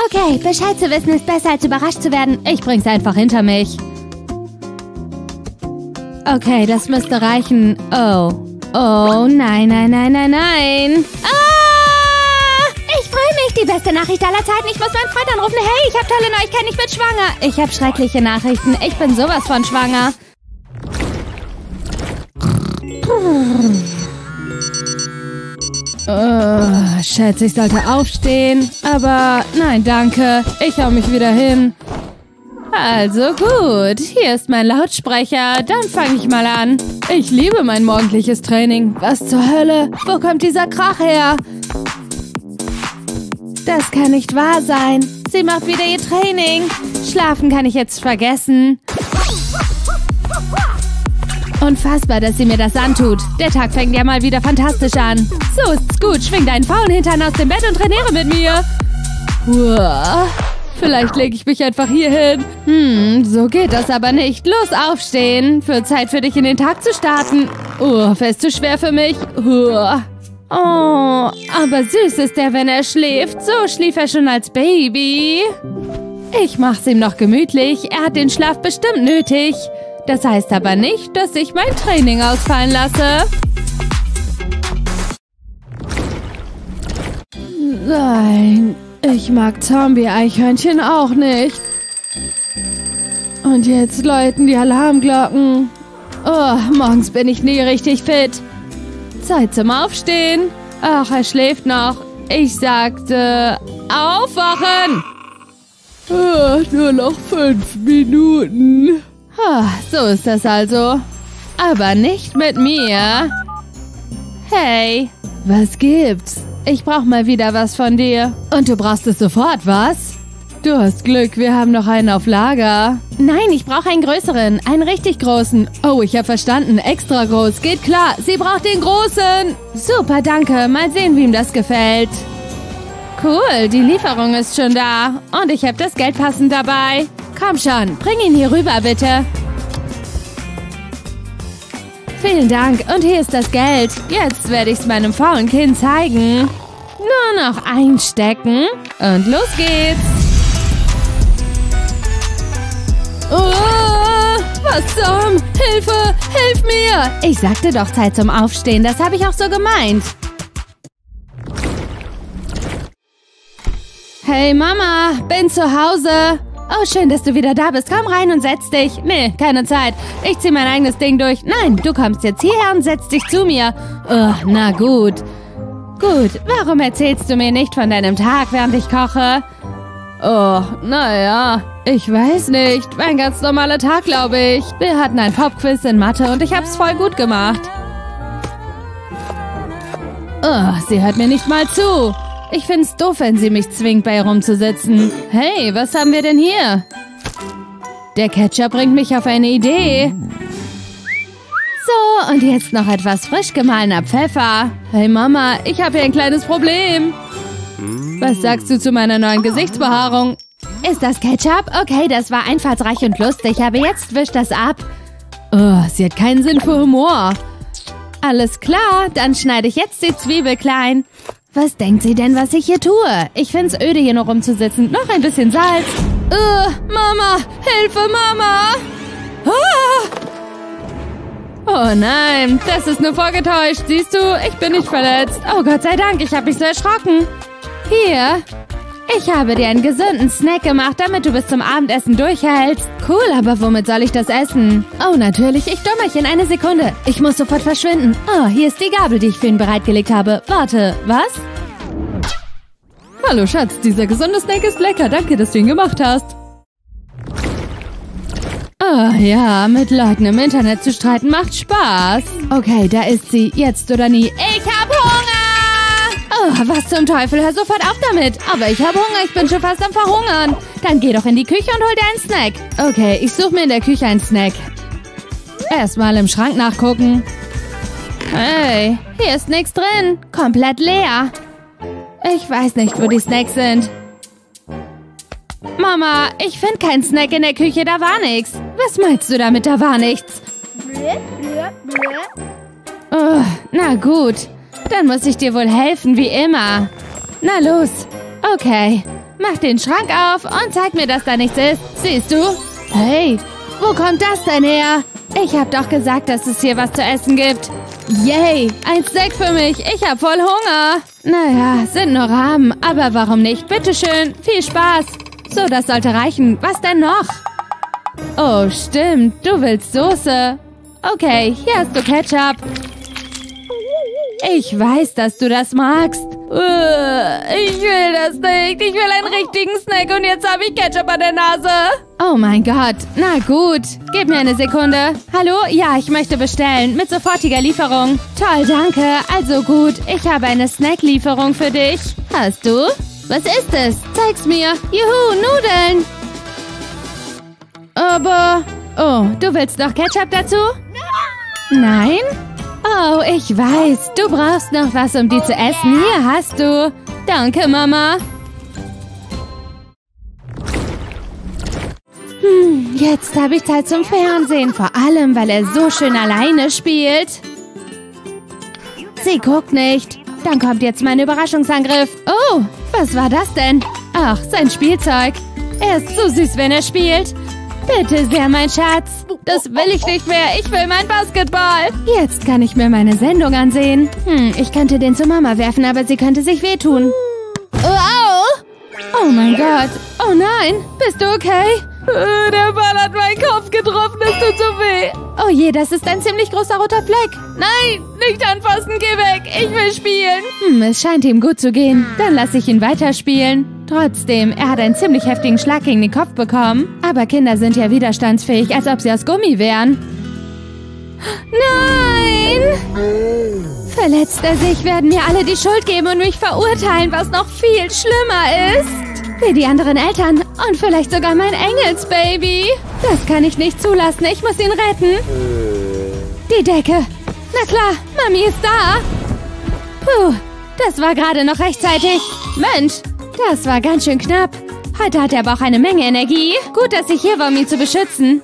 Okay, Bescheid zu wissen ist besser als überrascht zu werden. Ich bring's einfach hinter mich. Okay, das müsste reichen. Oh. Oh, nein, nein, nein, nein, nein. Ah! Ich freue mich. Die beste Nachricht aller Zeiten. Ich muss meinen Freund anrufen. Hey, ich habe tolle Neuigkeiten. Ich bin schwanger. Ich habe schreckliche Nachrichten. Ich bin sowas von schwanger. Schätze, ich sollte aufstehen. Aber nein, danke. Ich hau mich wieder hin. Also gut, hier ist mein Lautsprecher. Dann fange ich mal an. Ich liebe mein morgendliches Training. Was zur Hölle? Wo kommt dieser Krach her? Das kann nicht wahr sein. Sie macht wieder ihr Training. Schlafen kann ich jetzt vergessen. Unfassbar, dass sie mir das antut. Der Tag fängt ja mal wieder fantastisch an. So ist's gut. Schwing deinen faulen Hintern aus dem Bett und trainiere mit mir. Uah. Vielleicht lege ich mich einfach hier hin. So geht das aber nicht. Los, aufstehen. Für Zeit für dich in den Tag zu starten. Ist zu schwer für mich. Oh, aber süß ist er, wenn er schläft. So schlief er schon als Baby. Ich mach's ihm noch gemütlich. Er hat den Schlaf bestimmt nötig. Das heißt aber nicht, dass ich mein Training ausfallen lasse. Nein, ich mag Zombie-Eichhörnchen auch nicht. Und jetzt läuten die Alarmglocken. Oh, morgens bin ich nie richtig fit. Zeit zum Aufstehen. Ach, er schläft noch. Ich sagte, aufwachen! Nur noch 5 Minuten. So ist das also. Aber nicht mit mir. Hey, was gibt's? Ich brauch mal wieder was von dir. Und du brauchst es sofort, was? Du hast Glück, wir haben noch einen auf Lager. Nein, ich brauche einen größeren, einen richtig großen. Oh, ich habe verstanden, extra groß. Geht klar, sie braucht den großen. Super, danke. Mal sehen, wie ihm das gefällt. Cool, die Lieferung ist schon da. Und ich habe das Geld passend dabei. Komm schon, bring ihn hier rüber, bitte. Vielen Dank. Und hier ist das Geld. Jetzt werde ich es meinem faulen Kind zeigen. Nur noch einstecken. Und los geht's. Was zum? Hilfe! Hilf mir! Ich sagte doch Zeit zum Aufstehen. Das habe ich auch so gemeint. Hey Mama, bin zu Hause. Oh, schön, dass du wieder da bist. Komm rein und setz dich. Nee, keine Zeit. Ich zieh mein eigenes Ding durch. Nein, du kommst jetzt hierher und setzt dich zu mir. Na gut. Gut, warum erzählst du mir nicht von deinem Tag, während ich koche? Oh, naja, ich weiß nicht. Ein ganz normaler Tag, glaube ich. Wir hatten ein Popquiz in Mathe und ich hab's voll gut gemacht. Oh, sie hört mir nicht mal zu. Ich find's doof, wenn sie mich zwingt, bei ihr rumzusitzen. Hey, was haben wir denn hier? Der Ketchup bringt mich auf eine Idee. So, und jetzt noch etwas frisch gemahlener Pfeffer. Hey Mama, ich habe hier ein kleines Problem. Was sagst du zu meiner neuen Gesichtsbehaarung? Ist das Ketchup? Okay, das war einfallsreich und lustig, aber jetzt wischt das ab. Oh, sie hat keinen Sinn für Humor. Alles klar, dann schneide ich jetzt die Zwiebel klein. Was denkt sie denn, was ich hier tue? Ich find's öde, hier noch rumzusitzen. Noch ein bisschen Salz. Mama! Hilfe, Mama! Oh nein, das ist nur vorgetäuscht. Siehst du, ich bin nicht verletzt. Oh Gott sei Dank, ich habe mich so erschrocken. Hier, ich habe dir einen gesunden Snack gemacht, damit du bis zum Abendessen durchhältst. Cool, aber womit soll ich das essen? Oh, natürlich, ich Dummerchen, eine Sekunde. Ich muss sofort verschwinden. Oh, hier ist die Gabel, die ich für ihn bereitgelegt habe. Warte, was? Hallo, Schatz, dieser gesunde Snack ist lecker. Danke, dass du ihn gemacht hast. Oh ja, mit Leuten im Internet zu streiten macht Spaß. Okay, da ist sie. Jetzt oder nie. Ich hab Hunger! Oh, was zum Teufel, hör sofort auf damit. Aber ich habe Hunger, ich bin schon fast am Verhungern. Dann geh doch in die Küche und hol dir einen Snack. Okay, ich suche mir in der Küche einen Snack. Erstmal im Schrank nachgucken. Hey, hier ist nichts drin. Komplett leer. Ich weiß nicht, wo die Snacks sind. Mama, ich finde keinen Snack in der Küche, da war nichts. Was meinst du damit, da war nichts? Oh, na gut. Dann muss ich dir wohl helfen, wie immer. Na los. Okay. mach den Schrank auf und zeig mir, dass da nichts ist. Siehst du? Hey, wo kommt das denn her? Ich hab doch gesagt, dass es hier was zu essen gibt. Yay, ein Snack für mich. Ich hab voll Hunger. Naja, sind nur Rahmen, aber warum nicht? Bitteschön, viel Spaß. So, das sollte reichen. Was denn noch? Oh, stimmt. Du willst Soße. Okay, hier hast du Ketchup. Ich weiß, dass du das magst. Ich will das nicht. Ich will einen richtigen Snack und jetzt habe ich Ketchup an der Nase. Oh mein Gott. Na gut. Gib mir eine Sekunde. Hallo? Ja, ich möchte bestellen. Mit sofortiger Lieferung. Toll, danke. Also gut. Ich habe eine Snacklieferung für dich. Hast du? Was ist es? Zeig's mir. Juhu, Nudeln. Aber... Oh, du willst noch Ketchup dazu? Nein? Oh, ich weiß. Du brauchst noch was, um die zu essen. Hier hast du. Danke, Mama. Jetzt habe ich Zeit zum Fernsehen. Vor allem, weil er so schön alleine spielt. Sie guckt nicht. Dann kommt jetzt mein Überraschungsangriff. Oh, was war das denn? Ach, sein Spielzeug. Er ist so süß, wenn er spielt. Bitte sehr, mein Schatz. Das will ich nicht mehr. Ich will mein Basketball. Jetzt kann ich mir meine Sendung ansehen. Ich könnte den zu Mama werfen, aber sie könnte sich wehtun. Au! Oh mein Gott. Oh nein. Bist du okay? Der Ball hat meinen Kopf getroffen. Es tut so weh. Oh je, das ist ein ziemlich großer roter Fleck. Nein, nicht anfassen. Geh weg. Ich will spielen. Es scheint ihm gut zu gehen. Dann lasse ich ihn weiterspielen. Trotzdem, er hat einen ziemlich heftigen Schlag gegen den Kopf bekommen. Aber Kinder sind ja widerstandsfähig, als ob sie aus Gummi wären. Nein! Verletzt er sich, werden mir alle die Schuld geben und mich verurteilen, was noch viel schlimmer ist. Wie die anderen Eltern und vielleicht sogar mein Engelsbaby. Das kann ich nicht zulassen, ich muss ihn retten. Die Decke. Na klar, Mami ist da. Puh, das war gerade noch rechtzeitig. Mensch, das war ganz schön knapp. Heute hat der Bauch eine Menge Energie. Gut, dass ich hier war, um ihn zu beschützen.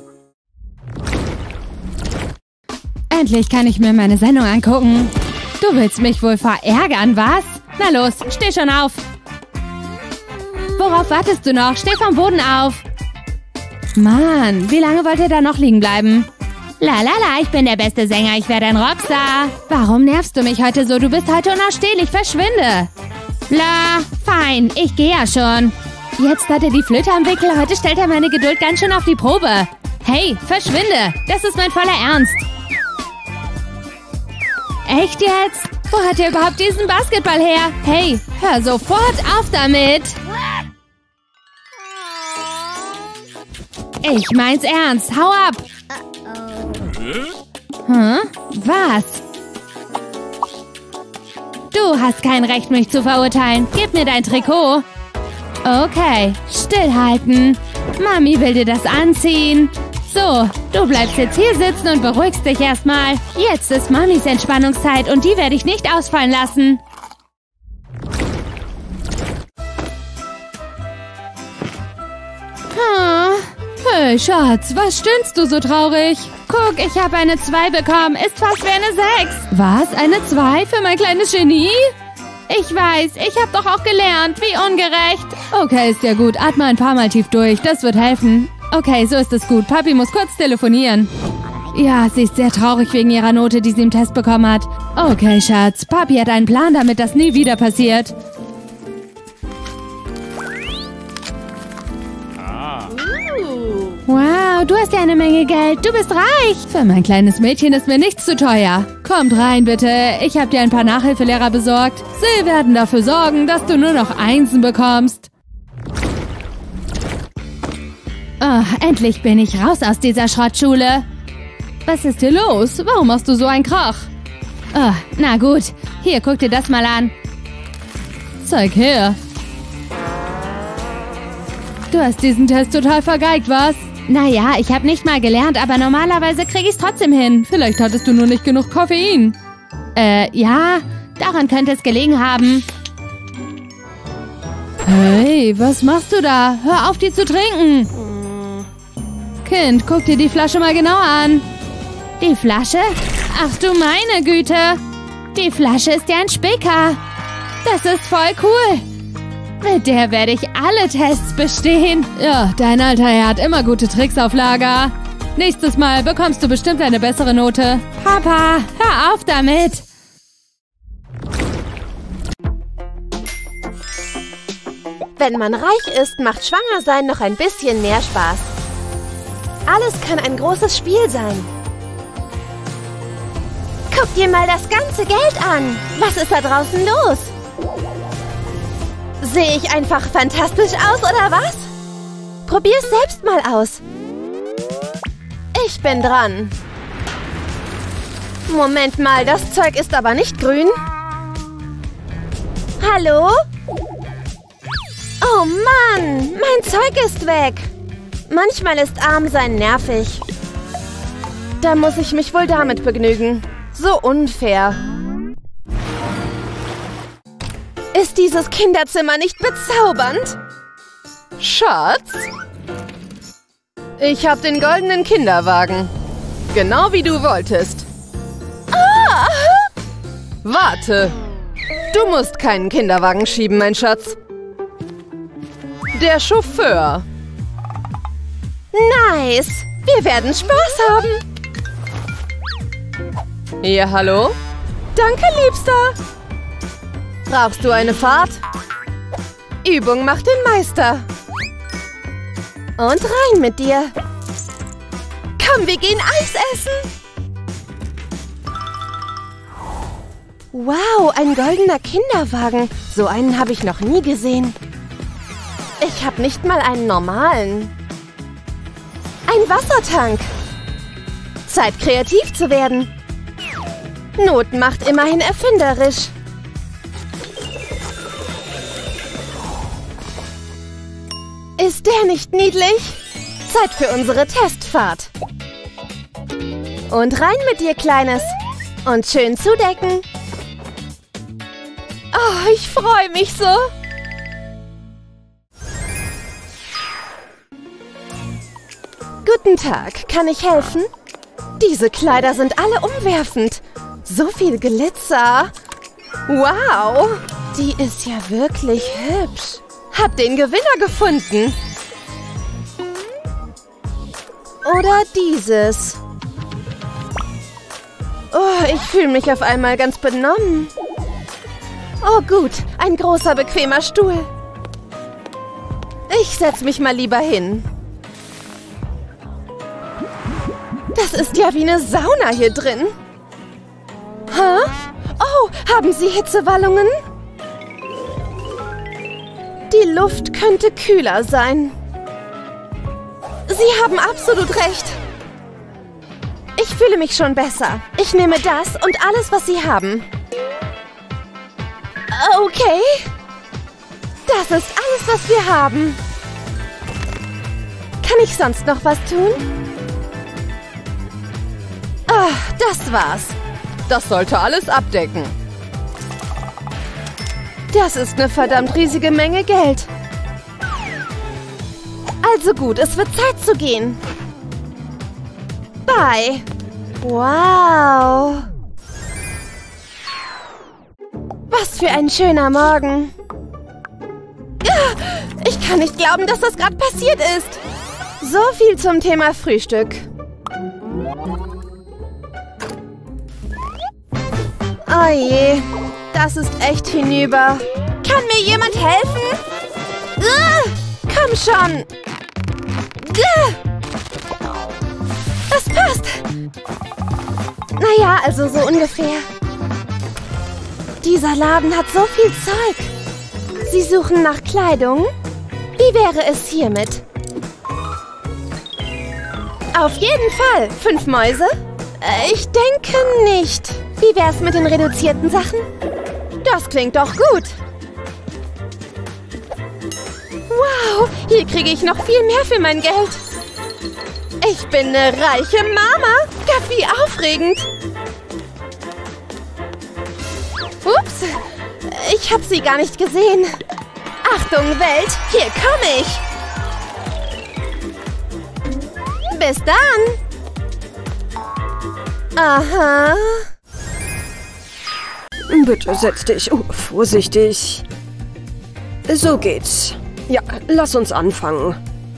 Endlich kann ich mir meine Sendung angucken. Du willst mich wohl verärgern, was? Na los, steh schon auf. Worauf wartest du noch? Steh vom Boden auf. Mann, wie lange wollt ihr da noch liegen bleiben? Lalala, ich bin der beste Sänger. Ich werde ein Rockstar. Warum nervst du mich heute so? Du bist heute unausstehlich. Verschwinde. La, fein. Ich gehe ja schon. Jetzt hat er die Flöte am Wickel. Heute stellt er meine Geduld ganz schön auf die Probe. Hey, verschwinde. Das ist mein voller Ernst. Echt jetzt? Wo hat er überhaupt diesen Basketball her? Hey, hör sofort auf damit. Ich mein's ernst. Hau ab. Was? Du hast kein Recht, mich zu verurteilen. Gib mir dein Trikot. Okay, stillhalten. Mami will dir das anziehen. So, du bleibst jetzt hier sitzen und beruhigst dich erstmal. Jetzt ist Mamis Entspannungszeit und die werde ich nicht ausfallen lassen. Hey, Schatz, was stöhnst du so traurig? Guck, ich habe eine 2 bekommen. Ist fast wie eine 6. Was? Eine 2 für mein kleines Genie? Ich weiß, ich habe doch auch gelernt. Wie ungerecht. Okay, ist ja gut. Atme ein paar Mal tief durch. Das wird helfen. Okay, so ist es gut. Papi muss kurz telefonieren. Ja, sie ist sehr traurig wegen ihrer Note, die sie im Test bekommen hat. Okay, Schatz. Papi hat einen Plan, damit das nie wieder passiert. Wow, du hast ja eine Menge Geld. Du bist reich. Für mein kleines Mädchen ist mir nichts zu teuer. Kommt rein, bitte. Ich habe dir ein paar Nachhilfelehrer besorgt. Sie werden dafür sorgen, dass du nur noch Einsen bekommst. Oh, endlich bin ich raus aus dieser Schrottschule. Was ist hier los? Warum machst du so einen Krach? Oh, na gut. Hier, guck dir das mal an. Zeig her. Du hast diesen Test total vergeigt, was? Naja, ich habe nicht mal gelernt, aber normalerweise kriege ich es trotzdem hin. Vielleicht hattest du nur nicht genug Koffein. Ja, daran könnte es gelegen haben. Hey, was machst du da? Hör auf, die zu trinken. Kind, guck dir die Flasche mal genau an. Die Flasche? Ach du meine Güte. Die Flasche ist ja ein Spicker. Das ist voll cool. Mit der werde ich alle Tests bestehen. Ja, dein alter Herr hat immer gute Tricks auf Lager. Nächstes Mal bekommst du bestimmt eine bessere Note. Papa, hör auf damit. Wenn man reich ist, macht Schwangersein noch ein bisschen mehr Spaß. Alles kann ein großes Spiel sein. Guck dir mal das ganze Geld an. Was ist da draußen los? Sehe ich einfach fantastisch aus, oder was? Probier's selbst mal aus. Ich bin dran. Moment mal, das Zeug ist aber nicht grün. Hallo? Oh Mann, mein Zeug ist weg. Manchmal ist Armsein nervig. Da muss ich mich wohl damit begnügen. So unfair. Ist dieses Kinderzimmer nicht bezaubernd? Schatz? Ich habe den goldenen Kinderwagen. Genau wie du wolltest. Ah! Warte. Du musst keinen Kinderwagen schieben, mein Schatz. Der Chauffeur. Nice. Wir werden Spaß haben. Ja, hallo? Danke, Liebster. Brauchst du eine Fahrt? Übung macht den Meister. Und rein mit dir. Komm, wir gehen Eis essen. Wow, ein goldener Kinderwagen. So einen habe ich noch nie gesehen. Ich habe nicht mal einen normalen. Ein Wassertank. Zeit, kreativ zu werden. Not macht immerhin erfinderisch. Ist der nicht niedlich? Zeit für unsere Testfahrt. Und rein mit dir, Kleines. Und schön zudecken. Oh, ich freue mich so. Guten Tag, kann ich helfen? Diese Kleider sind alle umwerfend. So viel Glitzer. Wow, die ist ja wirklich hübsch. Hab den Gewinner gefunden. Oder dieses. Oh, ich fühle mich auf einmal ganz benommen. Oh gut, ein großer, bequemer Stuhl. Ich setz mich mal lieber hin. Das ist ja wie eine Sauna hier drin. Hä? Oh, haben Sie Hitzewallungen? Die Luft könnte kühler sein. Sie haben absolut recht. Ich fühle mich schon besser. Ich nehme das und alles, was Sie haben. Okay. Das ist alles, was wir haben. Kann ich sonst noch was tun? Ah, das war's. Das sollte alles abdecken. Das ist eine verdammt riesige Menge Geld. Also gut, es wird Zeit zu gehen. Bye. Wow. Was für ein schöner Morgen. Ich kann nicht glauben, dass das gerade passiert ist. So viel zum Thema Frühstück. Oh je, das ist echt hinüber. Kann mir jemand helfen? Komm schon. Das passt. Naja, also so ungefähr. Dieser Laden hat so viel Zeug. Sie suchen nach Kleidung? Wie wäre es hiermit? Auf jeden Fall. 5 Mäuse? Ich denke nicht. Wie wär's mit den reduzierten Sachen? Das klingt doch gut. Wow, hier kriege ich noch viel mehr für mein Geld. Ich bin eine reiche Mama. Gott, wie aufregend. Ups, ich habe sie gar nicht gesehen. Achtung, Welt, hier komme ich. Bis dann. Aha. Bitte setz dich. Oh, vorsichtig. So geht's. Ja, lass uns anfangen.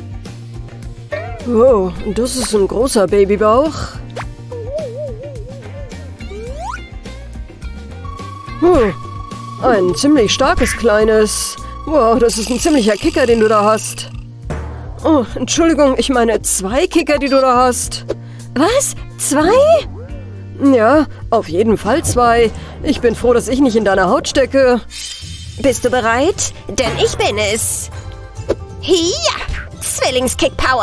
Oh, das ist ein großer Babybauch. Ein ziemlich starkes kleines. Wow, das ist ein ziemlicher Kicker, den du da hast. Oh, Entschuldigung, ich meine 2 Kicker, die du da hast. Was? 2? Ja, auf jeden Fall 2. Ich bin froh, dass ich nicht in deiner Haut stecke. Bist du bereit? Denn ich bin es. Hier! Zwillingskick-Power!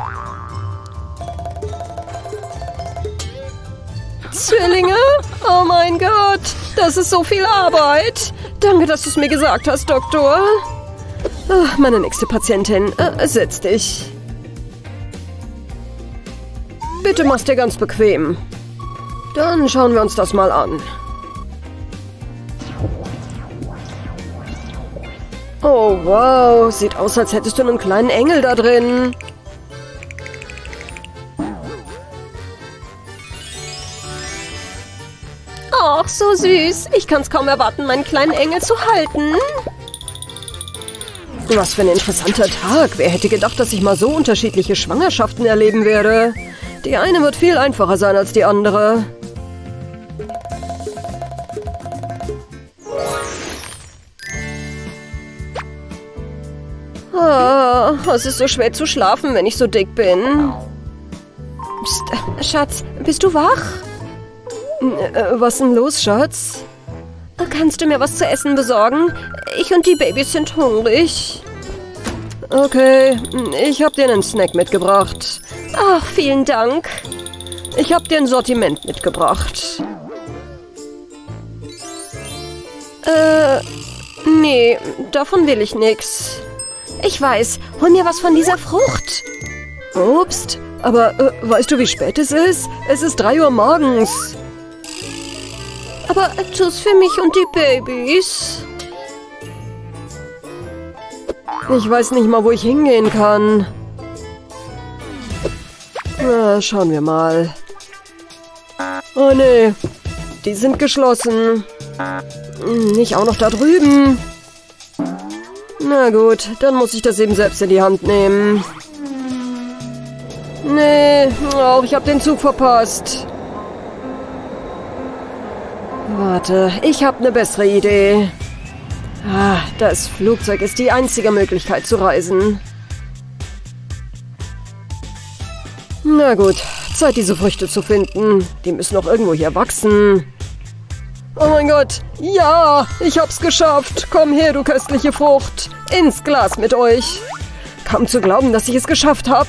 Zwillinge? Oh mein Gott, das ist so viel Arbeit. Danke, dass du es mir gesagt hast, Doktor. Ach, meine nächste Patientin, setz dich. Bitte mach's dir ganz bequem. Dann schauen wir uns das mal an. Oh, wow. Sieht aus, als hättest du einen kleinen Engel da drin. Och, so süß. Ich kann's kaum erwarten, meinen kleinen Engel zu halten. Was für ein interessanter Tag. Wer hätte gedacht, dass ich mal so unterschiedliche Schwangerschaften erleben werde? Die eine wird viel einfacher sein als die andere. Es ist so schwer zu schlafen, wenn ich so dick bin. Psst, Schatz, bist du wach? Was ist denn los, Schatz? Kannst du mir was zu essen besorgen? Ich und die Babys sind hungrig. Okay, ich habe dir einen Snack mitgebracht. Ach, vielen Dank. Ich habe dir ein Sortiment mitgebracht. Nee, davon will ich nix. Ich weiß, hol mir was von dieser Frucht. Obst? Aber weißt du, wie spät es ist? Es ist 3 Uhr morgens. Aber tu's für mich und die Babys. Ich weiß nicht mal, wo ich hingehen kann. Na, schauen wir mal. Oh nee, die sind geschlossen. Nicht auch noch da drüben. Na gut, dann muss ich das eben selbst in die Hand nehmen. Nee, auch ich habe den Zug verpasst. Warte, ich habe eine bessere Idee. Das Flugzeug ist die einzige Möglichkeit zu reisen. Na gut, Zeit, diese Früchte zu finden. Die müssen noch irgendwo hier wachsen. Oh mein Gott, ja, ich hab's geschafft. Komm her, du köstliche Frucht. Ins Glas mit euch. Kaum zu glauben, dass ich es geschafft habe.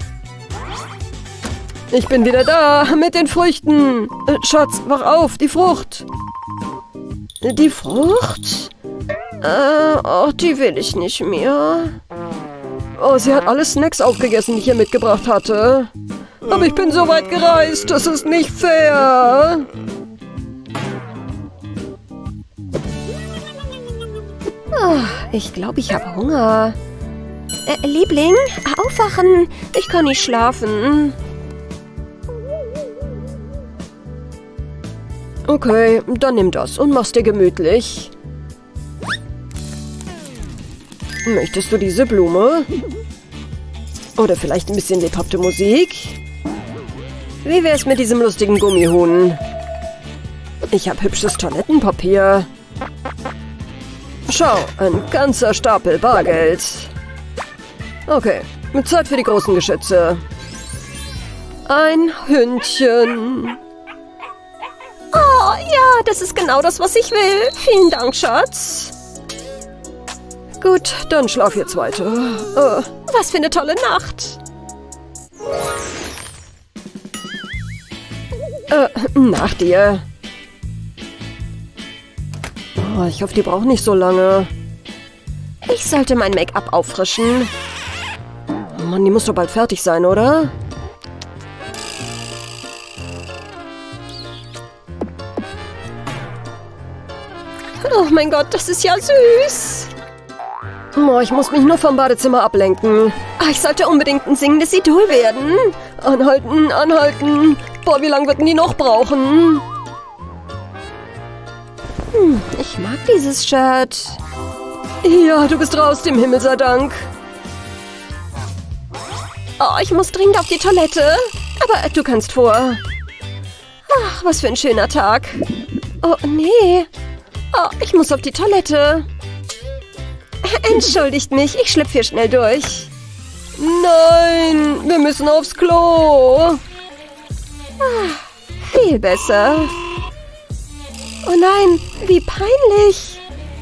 Ich bin wieder da, mit den Früchten. Schatz, wach auf, die Frucht. Die Frucht? Oh, die will ich nicht mehr. Oh, sie hat alle Snacks aufgegessen, die ich hier mitgebracht hatte. Aber ich bin so weit gereist, das ist nicht fair. Oh, ich glaube, ich habe Hunger. Liebling, aufwachen. Ich kann nicht schlafen. Okay, dann nimm das und mach's dir gemütlich. Möchtest du diese Blume? Oder vielleicht ein bisschen lebhafte Musik? Wie wär's mit diesem lustigen Gummihuhn? Ich habe hübsches Toilettenpapier. Schau, ein ganzer Stapel Bargeld. Okay, Zeit für die großen Geschütze. Ein Hündchen. Oh, ja, das ist genau das, was ich will. Vielen Dank, Schatz. Gut, dann schlaf jetzt weiter. Was für eine tolle Nacht. Nach dir. Oh, ich hoffe, die braucht nicht so lange. Ich sollte mein Make-up auffrischen. Oh Mann, die muss doch bald fertig sein, oder? Oh mein Gott, das ist ja süß. Oh, ich muss mich nur vom Badezimmer ablenken. Ich sollte unbedingt ein singendes Idol werden. Anhalten, anhalten. Boah, wie lange würden die noch brauchen? Ich mag dieses Shirt. Ja, du bist raus, dem Himmel sei Dank. Oh, ich muss dringend auf die Toilette. Aber du kannst vor. Ach, was für ein schöner Tag. Oh, nee. Oh, ich muss auf die Toilette. Entschuldigt mich, ich schlüpfe hier schnell durch. Nein, wir müssen aufs Klo. Viel besser. Oh nein, wie peinlich.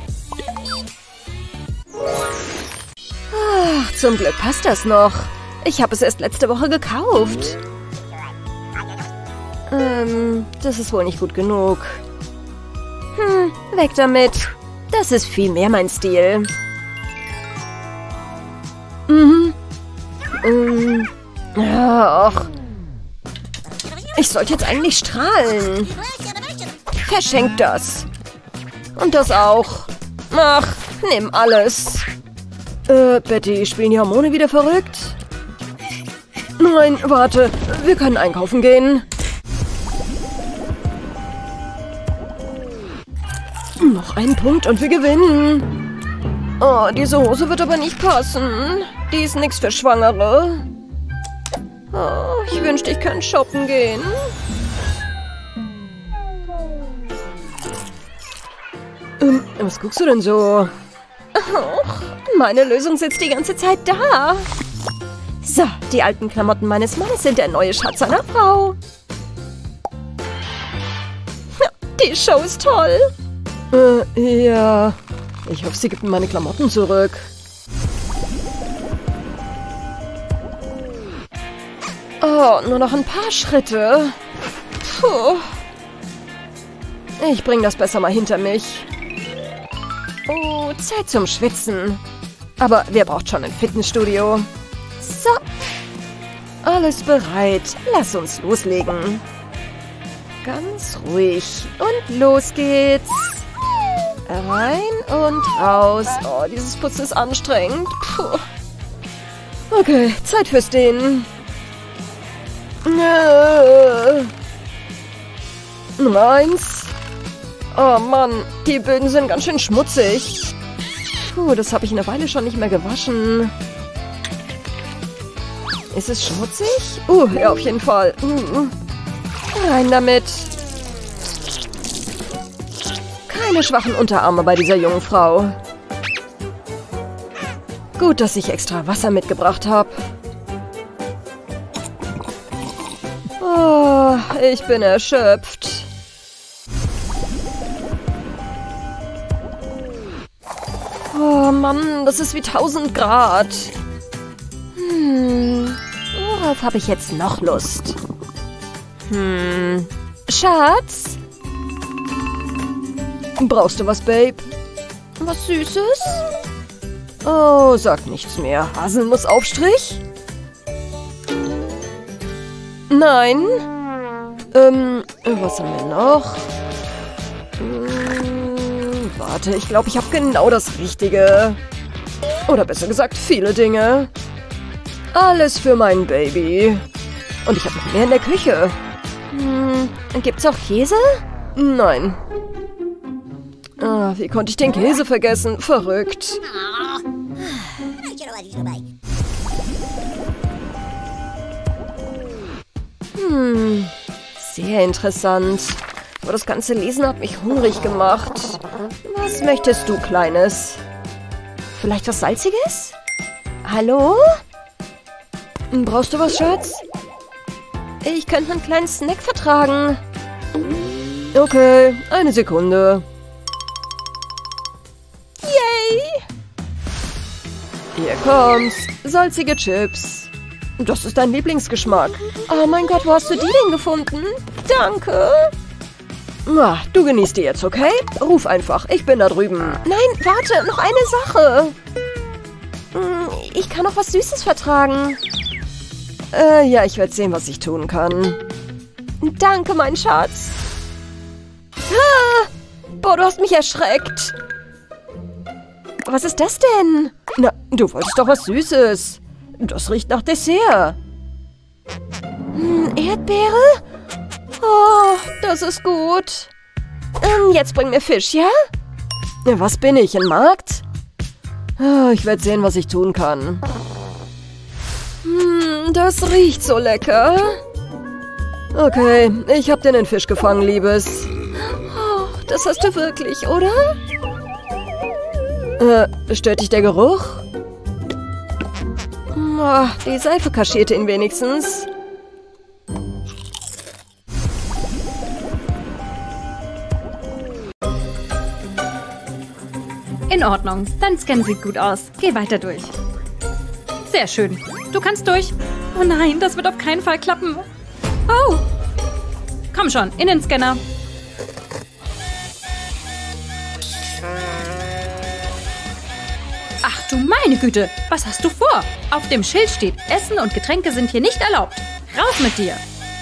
Ach, zum Glück passt das noch. Ich habe es erst letzte Woche gekauft. Das ist wohl nicht gut genug. Weg damit. Das ist viel mehr mein Stil. Ach. Ich sollte jetzt eigentlich strahlen. Verschenk das. Und das auch. Ach, nimm alles. Betty, spielen die Hormone wieder verrückt? Nein, warte. Wir können einkaufen gehen. Noch ein Punkt und wir gewinnen. Oh, diese Hose wird aber nicht passen. Die ist nichts für Schwangere. Oh, ich wünschte, ich könnte shoppen gehen. Was guckst du denn so? Oh, meine Lösung sitzt die ganze Zeit da. So, die alten Klamotten meines Mannes sind der neue Schatz seiner Frau. Die Show ist toll. Ja. Ich hoffe, sie gibt mir meine Klamotten zurück. Oh, nur noch ein paar Schritte. Puh. Ich bringe das besser mal hinter mich. Oh, Zeit zum Schwitzen. Aber wer braucht schon ein Fitnessstudio? So. Alles bereit. Lass uns loslegen. Ganz ruhig. Und los geht's. Rein und raus. Oh, dieses Putzen ist anstrengend. Puh. Okay, Zeit fürs Dehnen. Nummer 1. Oh Mann, die Böden sind ganz schön schmutzig. Puh, das habe ich eine Weile schon nicht mehr gewaschen. Ist es schmutzig? Ja, auf jeden Fall. Rein damit. Keine schwachen Unterarme bei dieser jungen Frau. Gut, dass ich extra Wasser mitgebracht habe. Oh, ich bin erschöpft. Oh Mann, das ist wie 1000 Grad. Worauf habe ich jetzt noch Lust? Schatz? Brauchst du was, Babe? Was Süßes? Oh, sag nichts mehr. Haselnussaufstrich? Nein. Was haben wir noch? Warte, ich glaube, ich habe genau das Richtige. Oder besser gesagt, viele Dinge. Alles für mein Baby. Und ich habe noch mehr in der Küche. Gibt's auch Käse? Nein. Wie konnte ich den Käse vergessen? Verrückt. Sehr interessant. Aber das ganze Lesen hat mich hungrig gemacht. Was möchtest du, Kleines? Vielleicht was Salziges? Hallo? Brauchst du was, Schatz? Ich könnte einen kleinen Snack vertragen. Okay, eine Sekunde. Yay! Hier kommt's. Salzige Chips. Das ist dein Lieblingsgeschmack. Oh mein Gott, wo hast du die denn gefunden? Danke. Du genießt die jetzt, okay? Ruf einfach, ich bin da drüben. Nein, warte, noch eine Sache. Ich kann noch was Süßes vertragen. Ja, ich werde sehen, was ich tun kann. Danke, mein Schatz. Boah, du hast mich erschreckt. Was ist das denn? Na, du wolltest doch was Süßes. Das riecht nach Dessert. Erdbeere? Oh, das ist gut. Jetzt bring mir Fisch, ja? Was bin ich, ein Markt? Ich werde sehen, was ich tun kann. Das riecht so lecker. Okay, ich habe den Fisch gefangen, Liebes. Oh, das hast du wirklich, oder? Stört dich der Geruch? Oh, die Seife kaschierte ihn wenigstens. In Ordnung, dein Scan sieht gut aus. Geh weiter durch. Sehr schön. Du kannst durch. Oh nein, das wird auf keinen Fall klappen. Oh. Komm schon, in den Scanner. Ach du meine Güte, was hast du vor? Auf dem Schild steht, Essen und Getränke sind hier nicht erlaubt. Raus mit dir.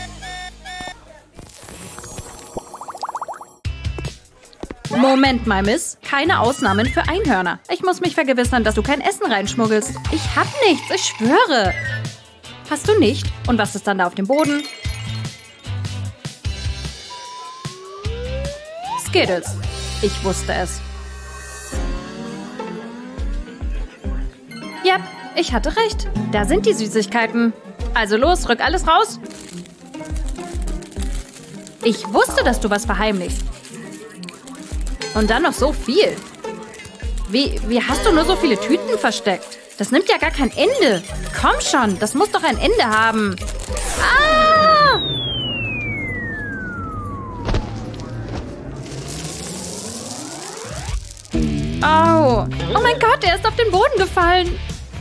Moment mal, Miss. Keine Ausnahmen für Einhörner. Ich muss mich vergewissern, dass du kein Essen reinschmuggelst. Ich hab nichts, ich schwöre. Hast du nicht? Und was ist dann da auf dem Boden? Skittles. Ich wusste es. Ja, ich hatte recht. Da sind die Süßigkeiten. Also los, rück alles raus. Ich wusste, dass du was verheimlichst. Und dann noch so viel. Wie hast du nur so viele Tüten versteckt? Das nimmt ja gar kein Ende. Komm schon, das muss doch ein Ende haben. Ah! Au. Oh mein Gott, er ist auf den Boden gefallen.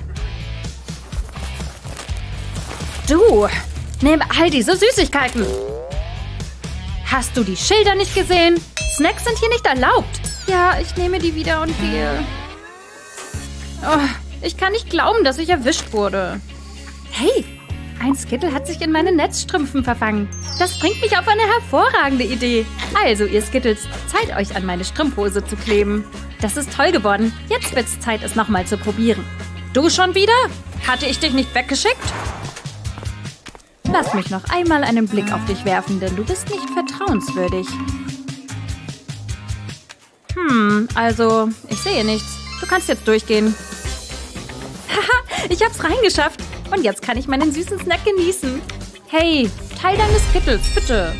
Du, nimm all diese Süßigkeiten. Hast du die Schilder nicht gesehen? Snacks sind hier nicht erlaubt. Ja, ich nehme die wieder und gehe. Oh, ich kann nicht glauben, dass ich erwischt wurde. Hey, ein Skittle hat sich in meine Netzstrümpfen verfangen. Das bringt mich auf eine hervorragende Idee. Also, ihr Skittles, Zeit euch an meine Strumpfhose zu kleben. Das ist toll geworden. Jetzt wird's Zeit, es nochmal zu probieren. Du schon wieder? Hatte ich dich nicht weggeschickt? Lass mich noch einmal einen Blick auf dich werfen, denn du bist nicht vertrauenswürdig. Also, ich sehe nichts. Du kannst jetzt durchgehen. Haha, ich hab's reingeschafft. Und jetzt kann ich meinen süßen Snack genießen. Hey, teil deine Skittles, bitte.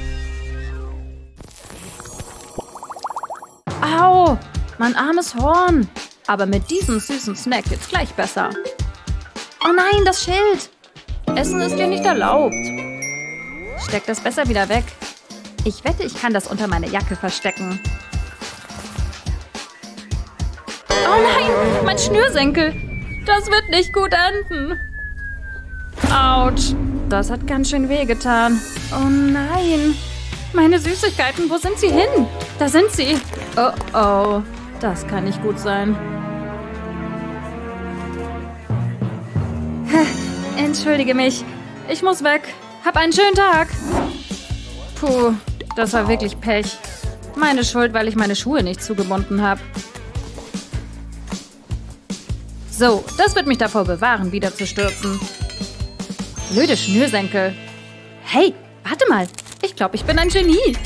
Au, mein armes Horn. Aber mit diesem süßen Snack geht's gleich besser. Oh nein, das Schild. Essen ist dir nicht erlaubt. Steck das besser wieder weg. Ich wette, ich kann das unter meine Jacke verstecken. Oh nein, mein Schnürsenkel. Das wird nicht gut enden. Autsch, das hat ganz schön wehgetan. Oh nein, meine Süßigkeiten, wo sind sie hin? Da sind sie. Oh oh, das kann nicht gut sein. Entschuldige mich, ich muss weg. Hab einen schönen Tag. Puh, das war wirklich Pech. Meine Schuld, weil ich meine Schuhe nicht zugebunden habe. So, das wird mich davor bewahren, wieder zu stürzen. Blöde Schnürsenkel. Hey, warte mal. Ich glaube, ich bin ein Genie.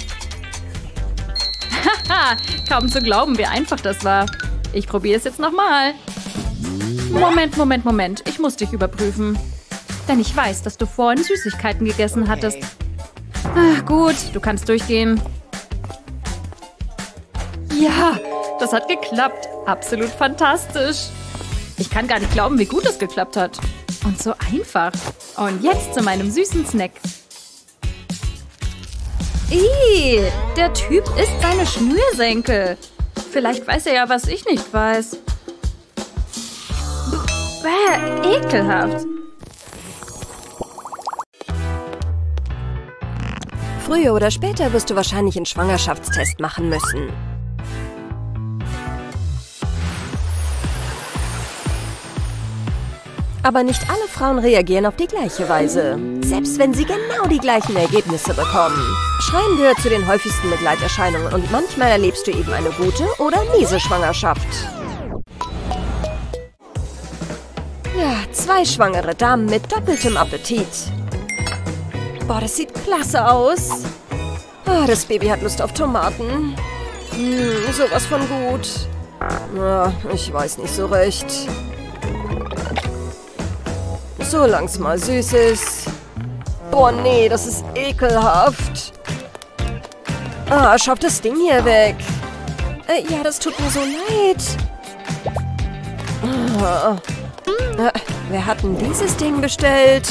Haha, kaum zu glauben, wie einfach das war. Ich probiere es jetzt nochmal. Moment. Ich muss dich überprüfen. Denn ich weiß, dass du vorhin Süßigkeiten gegessen hattest. Ach, gut, du kannst durchgehen. Ja, das hat geklappt. Absolut fantastisch. Ich kann gar nicht glauben, wie gut es geklappt hat. Und so einfach. Und jetzt zu meinem süßen Snack. Der Typ isst seine Schnürsenkel. Vielleicht weiß er ja, was ich nicht weiß. Ekelhaft. Früher oder später wirst du wahrscheinlich einen Schwangerschaftstest machen müssen. Aber nicht alle Frauen reagieren auf die gleiche Weise, selbst wenn sie genau die gleichen Ergebnisse bekommen. Schreien gehört zu den häufigsten Begleiterscheinungen und manchmal erlebst du eben eine gute oder miese Schwangerschaft. Ja, 2 schwangere Damen mit doppeltem Appetit. Boah, das sieht klasse aus. Oh, das Baby hat Lust auf Tomaten. Sowas von gut. Ich weiß nicht so recht. Solange es mal süß ist. Boah, nee, das ist ekelhaft. Schaff das Ding hier weg. Ja, das tut mir so leid. Wer hat denn dieses Ding bestellt?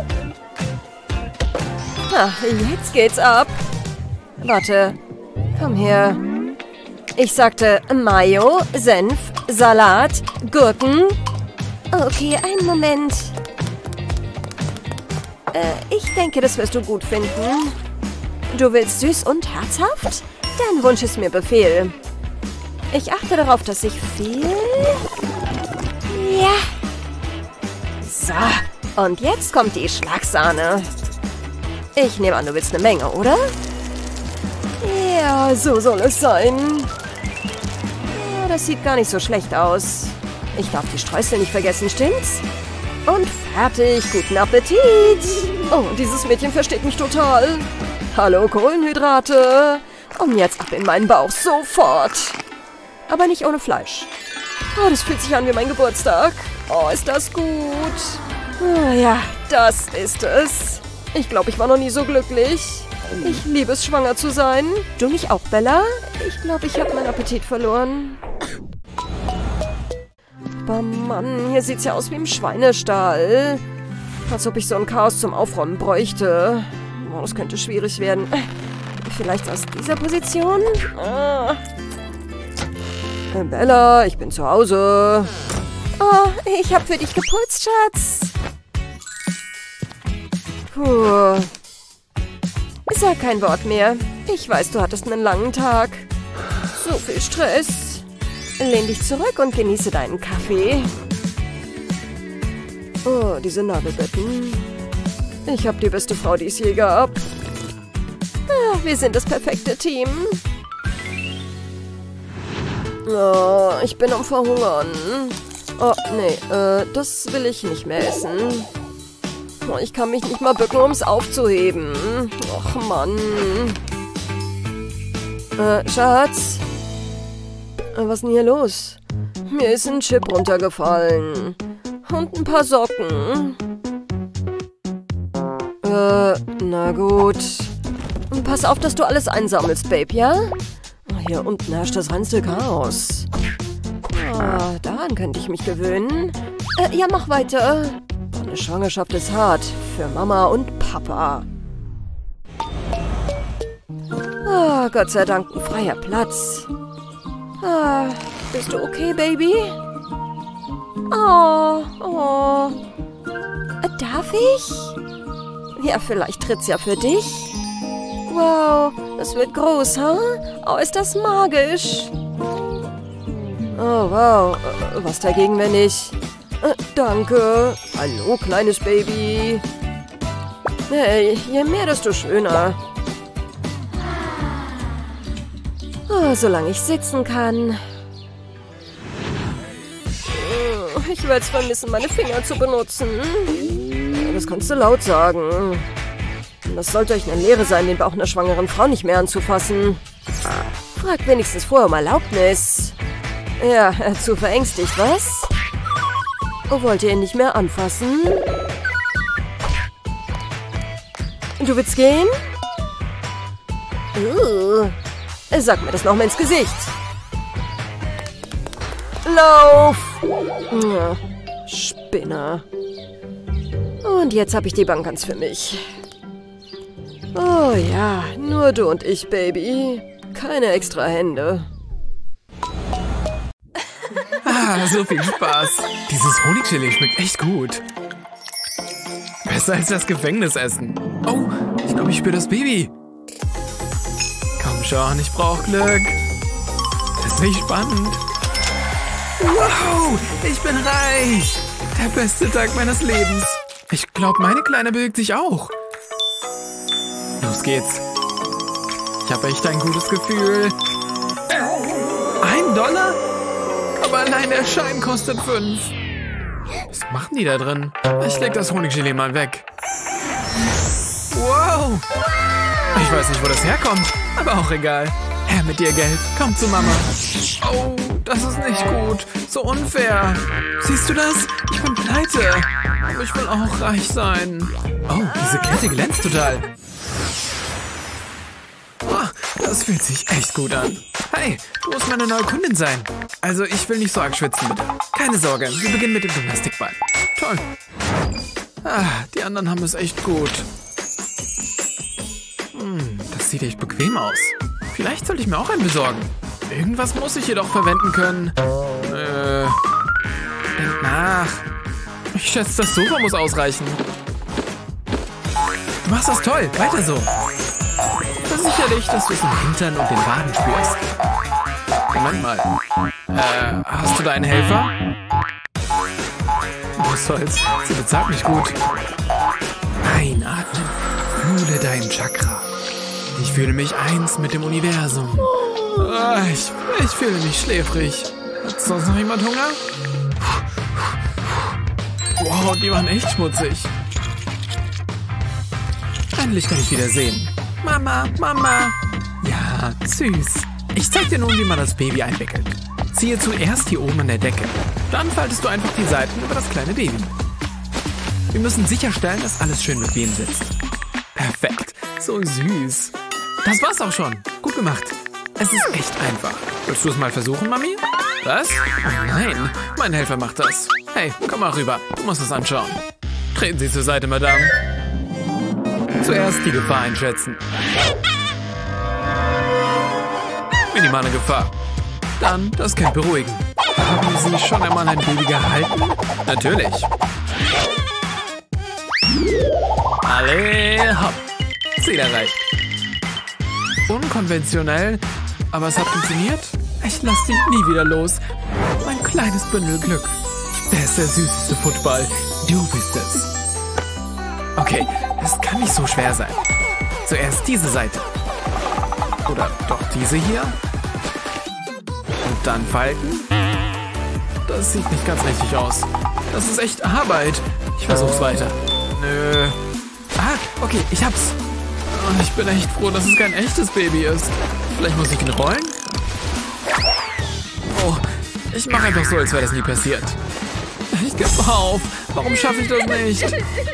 Jetzt geht's ab. Warte, komm her. Ich sagte Mayo, Senf, Salat, Gurken. Okay, einen Moment. Ich denke, das wirst du gut finden. Du willst süß und herzhaft? Dein Wunsch ist mir Befehl. Ich achte darauf, dass ich viel... Ja. So, und jetzt kommt die Schlagsahne. Ich nehme an, du willst eine Menge, oder? Ja, so soll es sein. Ja, das sieht gar nicht so schlecht aus. Ich darf die Streusel nicht vergessen, stimmt's? Und fertig, guten Appetit. Oh, dieses Mädchen versteht mich total. Hallo Kohlenhydrate. Und jetzt ab in meinen Bauch, sofort. Aber nicht ohne Fleisch. Oh, das fühlt sich an wie mein Geburtstag. Oh, ist das gut. Ja, das ist es. Ich glaube, ich war noch nie so glücklich. Ich liebe es, schwanger zu sein. Du mich auch, Bella? Ich glaube, ich habe meinen Appetit verloren. Aber Mann, hier sieht's ja aus wie im Schweinestall. Als ob ich so ein Chaos zum Aufräumen bräuchte. Oh, das könnte schwierig werden. Vielleicht aus dieser Position? Bella, ich bin zu Hause. Oh, ich habe für dich geputzt, Schatz. Puh. Sag kein Wort mehr. Ich weiß, du hattest einen langen Tag. So viel Stress. Lehn dich zurück und genieße deinen Kaffee. Oh, diese Nagelbetten. Ich habe die beste Frau, die es je gab. Wir sind das perfekte Team. Oh, ich bin am Verhungern. Oh, nee, das will ich nicht mehr essen. Oh, ich kann mich nicht mal bücken, um es aufzuheben. Och, Mann. Schatz? Was ist denn hier los? Mir ist ein Chip runtergefallen. Und ein paar Socken. Na gut. Pass auf, dass du alles einsammelst, Babe, ja? Hier unten herrscht das reinste Chaos. Daran könnte ich mich gewöhnen. Ja, mach weiter. Eine Schwangerschaft ist hart. Für Mama und Papa. Gott sei Dank ein freier Platz. Bist du okay, Baby? Oh. Darf ich? Ja, vielleicht tritt's ja für dich. Wow, das wird groß, ha? Oh, ist das magisch. Oh, wow. Was dagegen, wenn ich... danke. Hallo, kleines Baby. Hey, je mehr, desto schöner. Oh, solange ich sitzen kann. Ich werde es vermissen, meine Finger zu benutzen. Das kannst du laut sagen. Das sollte euch eine Lehre sein, den Bauch einer schwangeren Frau nicht mehr anzufassen. Fragt wenigstens vorher um Erlaubnis. Ja, zu verängstigt, was? Oh, wollt ihr ihn nicht mehr anfassen? Du willst gehen? Sag mir das nochmal ins Gesicht. Lauf! Ja, Spinner. Und jetzt habe ich die Bank ganz für mich. Oh ja, nur du und ich, Baby. Keine extra Hände. So viel Spaß. Dieses Honiggelee schmeckt echt gut. Besser als das Gefängnisessen. Oh, ich glaube, ich spüre das Baby. Komm schon, ich brauche Glück. Das ist nicht spannend. Wow, ich bin reich. Der beste Tag meines Lebens. Ich glaube, meine Kleine bewegt sich auch. Los geht's. Ich habe echt ein gutes Gefühl. $1? Aber allein der Schein kostet 5. Was machen die da drin? Ich leg das Honiggelee mal weg. Wow. Ich weiß nicht, wo das herkommt, aber auch egal. Her mit dir, Geld. Komm zu Mama. Oh, das ist nicht gut. So unfair. Siehst du das? Ich bin pleite. Aber ich will auch reich sein. Oh, diese Kette glänzt total. Oh, das fühlt sich echt gut an. Hey, du musst meine neue Kundin sein. Also, ich will nicht so arg schwitzen, bitte. Keine Sorge, wir beginnen mit dem Gymnastikball. Toll. Ah, die anderen haben es echt gut. Das sieht echt bequem aus. Vielleicht sollte ich mir auch einen besorgen. Irgendwas muss ich jedoch verwenden können. Denk nach. Ich schätze, das Sofa muss ausreichen. Du machst das toll. Weiter so. Versichere dich, dass du es im Hintern und den Waden spürst. Moment mal. Hast du da einen Helfer? Was soll's? Sie bezahlt mich gut. Einatmen. Fühle deinen Chakra. Ich fühle mich eins mit dem Universum. Ich fühle mich schläfrig. Hat sonst noch jemand Hunger? Wow, die waren echt schmutzig. Endlich kann ich wieder sehen. Mama, Mama. Ja, süß. Ich zeig dir nun, wie man das Baby einwickelt. Ziehe zuerst hier oben an der Decke. Dann faltest du einfach die Seiten über das kleine Baby. Wir müssen sicherstellen, dass alles schön bequem sitzt. Perfekt. So süß. Das war's auch schon. Gut gemacht. Es ist echt einfach. Willst du es mal versuchen, Mami? Was? Oh nein, mein Helfer macht das. Hey, komm mal rüber. Du musst es anschauen. Treten Sie zur Seite, Madame. Zuerst die Gefahr einschätzen. Minimale Gefahr. Dann das Kind beruhigen. Haben Sie schon einmal ein Baby gehalten? Natürlich. Alle hopp. Ziel erreicht. Unkonventionell, aber es hat funktioniert. Ich lasse dich nie wieder los. Mein kleines Bündel Glück. Der ist der süßeste Football. Du bist es. Okay, es kann nicht so schwer sein. Zuerst diese Seite. Oder doch diese hier. Und dann falten. Das sieht nicht ganz richtig aus. Das ist echt Arbeit. Ich versuch's weiter. Nö. Ah, okay, ich hab's. Und ich bin echt froh, dass es kein echtes Baby ist. Vielleicht muss ich ihn rollen? Oh, ich mache einfach so, als wäre das nie passiert. Ich gebe auf. Warum schaffe ich das nicht?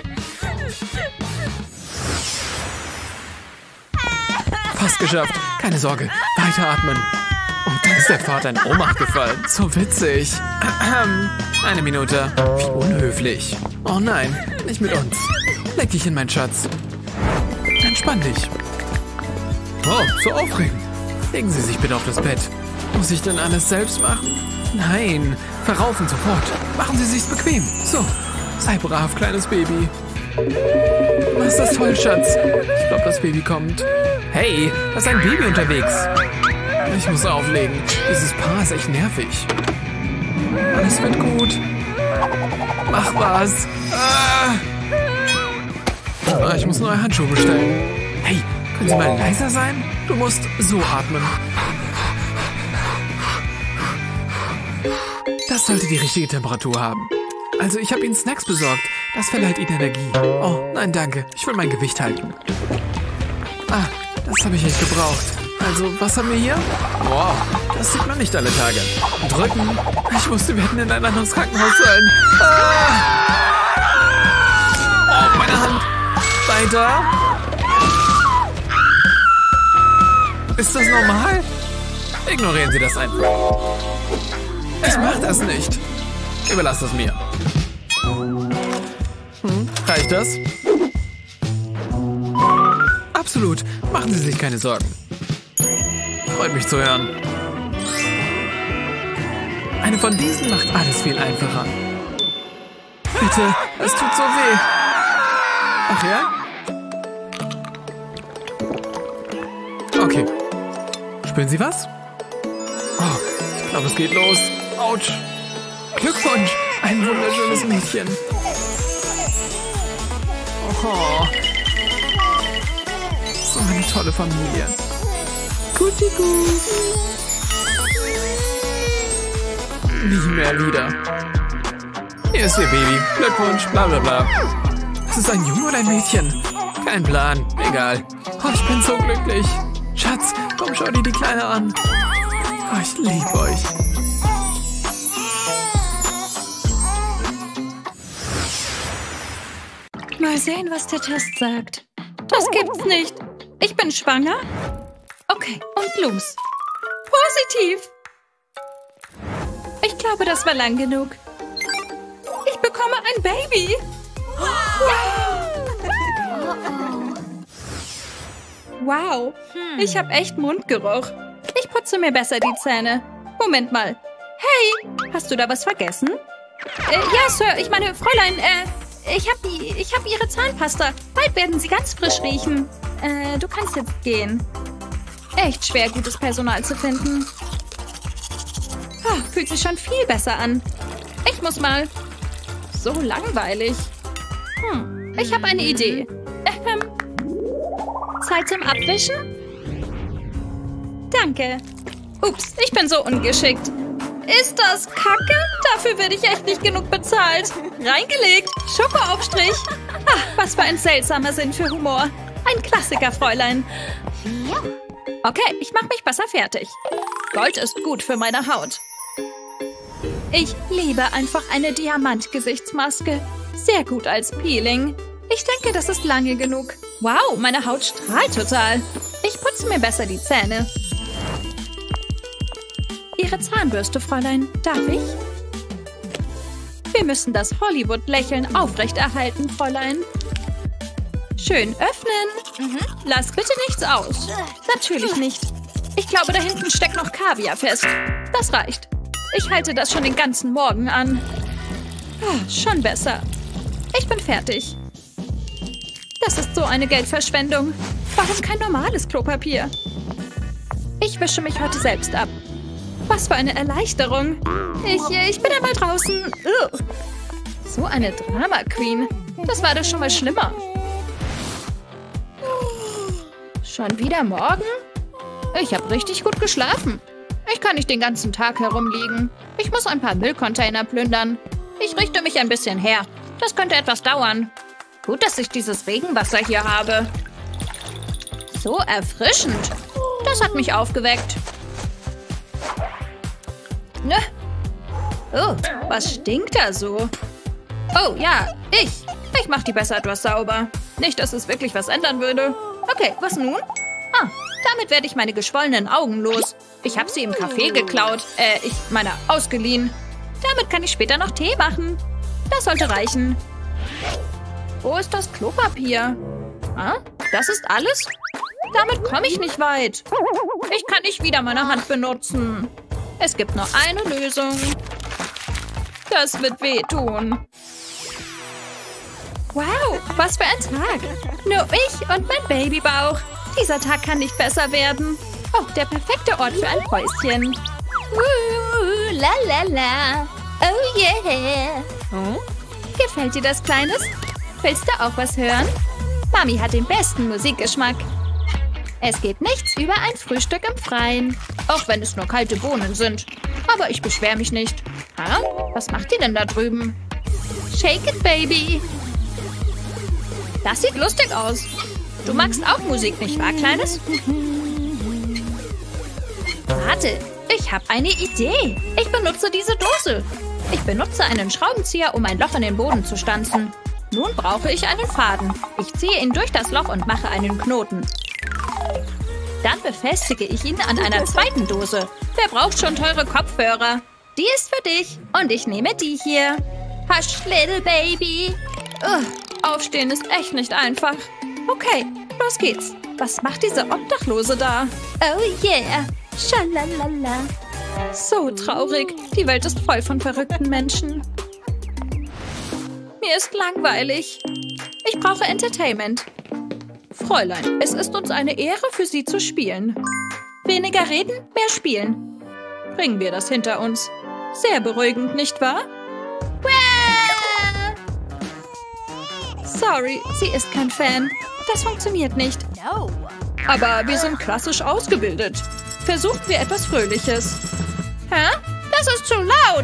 Fast geschafft. Keine Sorge. Weiteratmen. Und dann ist der Vater in Ohnmacht gefallen. So witzig. Eine Minute. Wie unhöflich. Oh nein, nicht mit uns. Leg dich hin, mein Schatz. Entspann dich. Oh, so aufregend. Legen Sie sich bitte auf das Bett. Muss ich denn alles selbst machen? Nein, verraufen sofort. Machen Sie sich's bequem. So, sei brav, kleines Baby. Du machst das toll, Schatz. Ich glaube, das Baby kommt. Hey, da ist ein Baby unterwegs. Ich muss auflegen. Dieses Paar ist echt nervig. Alles wird gut. Mach was. Ich muss neue Handschuhe bestellen. Hey, können Sie mal leiser sein? Du musst so atmen. Das sollte die richtige Temperatur haben. Also, ich habe Ihnen Snacks besorgt. Das verleiht Ihnen Energie. Oh, nein, danke. Ich will mein Gewicht halten. Ah, das habe ich echt gebraucht. Also, was haben wir hier? Wow, das sieht man nicht alle Tage. Drücken. Ich wusste, wir hätten in ein anderes Krankenhaus sollen. Oh, meine Hand. Weiter. Ist das normal? Ignorieren Sie das einfach. Ich mach das nicht. Überlass das mir. Reicht das? Absolut. Machen Sie sich keine Sorgen. Freut mich zu hören. Eine von diesen macht alles viel einfacher. Bitte, es tut so weh. Ach ja? Okay. Spüren Sie was? Oh, ich glaube, es geht los. Autsch. Glückwunsch, ein wunderschönes Mädchen. Oh. So eine tolle Familie. Guti-gut. Nie mehr wieder. Hier ist Ihr Baby. Glückwunsch, bla bla bla. Ist es ein Junge oder ein Mädchen? Kein Plan. Egal. Oh, ich bin so glücklich. Schatz, komm, schau dir die Kleine an. Oh, ich liebe euch. Mal sehen, was der Test sagt. Das gibt's nicht. Ich bin schwanger? Okay, und los. Positiv. Ich glaube, das war lang genug. Ich bekomme ein Baby. Wow, ich habe echt Mundgeruch. Ich putze mir besser die Zähne. Moment mal. Hey, hast du da was vergessen? Ja, Sir, ich meine, Fräulein, ich hab Ihre Zahnpasta. Bald werden Sie ganz frisch riechen. Du kannst jetzt gehen. Echt schwer, gutes Personal zu finden. Fühlt sich schon viel besser an. Ich muss mal. So langweilig. Ich habe eine Idee. Zeit zum Abwischen? Danke. Ups, ich bin so ungeschickt. Ist das Kacke? Dafür werde ich echt nicht genug bezahlt. Reingelegt. Schokoaufstrich. Was für ein seltsamer Sinn für Humor. Ein Klassiker, Fräulein. Okay, ich mache mich besser fertig. Gold ist gut für meine Haut. Ich liebe einfach eine Diamant-Gesichtsmaske. Sehr gut als Peeling. Ich denke, das ist lange genug. Wow, meine Haut strahlt total. Ich putze mir besser die Zähne. Ihre Zahnbürste, Fräulein. Darf ich? Wir müssen das Hollywood-Lächeln aufrechterhalten, Fräulein. Schön öffnen. Lass bitte nichts aus. Natürlich nicht. Ich glaube, da hinten steckt noch Kaviar fest. Das reicht. Ich halte das schon den ganzen Morgen an. Schon besser. Ich bin fertig. Das ist so eine Geldverschwendung. Warum kein normales Klopapier? Ich wische mich heute selbst ab. Was für eine Erleichterung. Ich bin einmal draußen. So eine Drama-Queen. Das war doch schon mal schlimmer. Schon wieder morgen? Ich habe richtig gut geschlafen. Ich kann nicht den ganzen Tag herumliegen. Ich muss ein paar Müllcontainer plündern. Ich richte mich ein bisschen her. Das könnte etwas dauern. Gut, dass ich dieses Regenwasser hier habe. So erfrischend. Das hat mich aufgeweckt. Oh, was stinkt da so? Oh ja, ich mache die besser etwas sauber. Nicht, dass es wirklich was ändern würde. Okay, was nun? Damit werde ich meine geschwollenen Augen los. Ich habe sie im Café geklaut. Ausgeliehen. Damit kann ich später noch Tee machen. Das sollte reichen. Wo ist das Klopapier? Das ist alles? Damit komme ich nicht weit. Ich kann nicht wieder meine Hand benutzen. Es gibt nur eine Lösung. Das wird wehtun. Wow, was für ein Tag. Nur ich und mein Babybauch. Dieser Tag kann nicht besser werden. Oh, der perfekte Ort für ein Päuschen. La la la. Oh yeah. Gefällt dir das, Kleines? Willst du auch was hören? Mami hat den besten Musikgeschmack. Es geht nichts über ein Frühstück im Freien. Auch wenn es nur kalte Bohnen sind. Aber ich beschwere mich nicht. Was macht ihr denn da drüben? Shake it, Baby. Das sieht lustig aus. Du magst auch Musik, nicht wahr, Kleines? Warte, ich habe eine Idee. Ich benutze diese Dose. Ich benutze einen Schraubenzieher, um ein Loch in den Boden zu stanzen. Nun brauche ich einen Faden. Ich ziehe ihn durch das Loch und mache einen Knoten. Dann befestige ich ihn an einer zweiten Dose. Wer braucht schon teure Kopfhörer? Die ist für dich. Und ich nehme die hier. Hush, little baby. Aufstehen ist echt nicht einfach. Okay, los geht's. Was macht diese Obdachlose da? Oh yeah. Schalalala. So traurig. Die Welt ist voll von verrückten Menschen. Mir ist langweilig. Ich brauche Entertainment. Fräulein, es ist uns eine Ehre, für Sie zu spielen. Weniger reden, mehr spielen. Bringen wir das hinter uns. Sehr beruhigend, nicht wahr? Sorry, sie ist kein Fan. Das funktioniert nicht. Aber wir sind klassisch ausgebildet. Versuchen wir etwas Fröhliches. Das ist zu laut.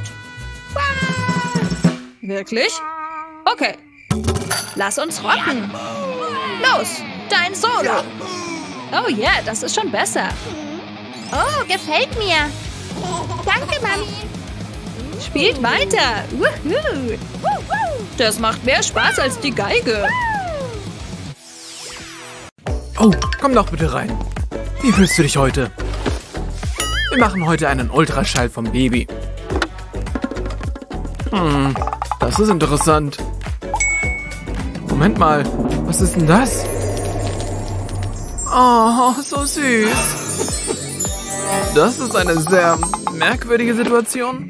Wirklich? Okay. Lass uns rocken. Los, dein Solo. Oh ja, das ist schon besser. Oh, gefällt mir. Danke, Mami. Spielt weiter. Wuhu. Das macht mehr Spaß als die Geige. Oh, komm doch bitte rein. Wie fühlst du dich heute? Wir machen heute einen Ultraschall vom Baby. Das ist interessant. Moment mal, was ist denn das? Oh, so süß. Das ist eine sehr merkwürdige Situation.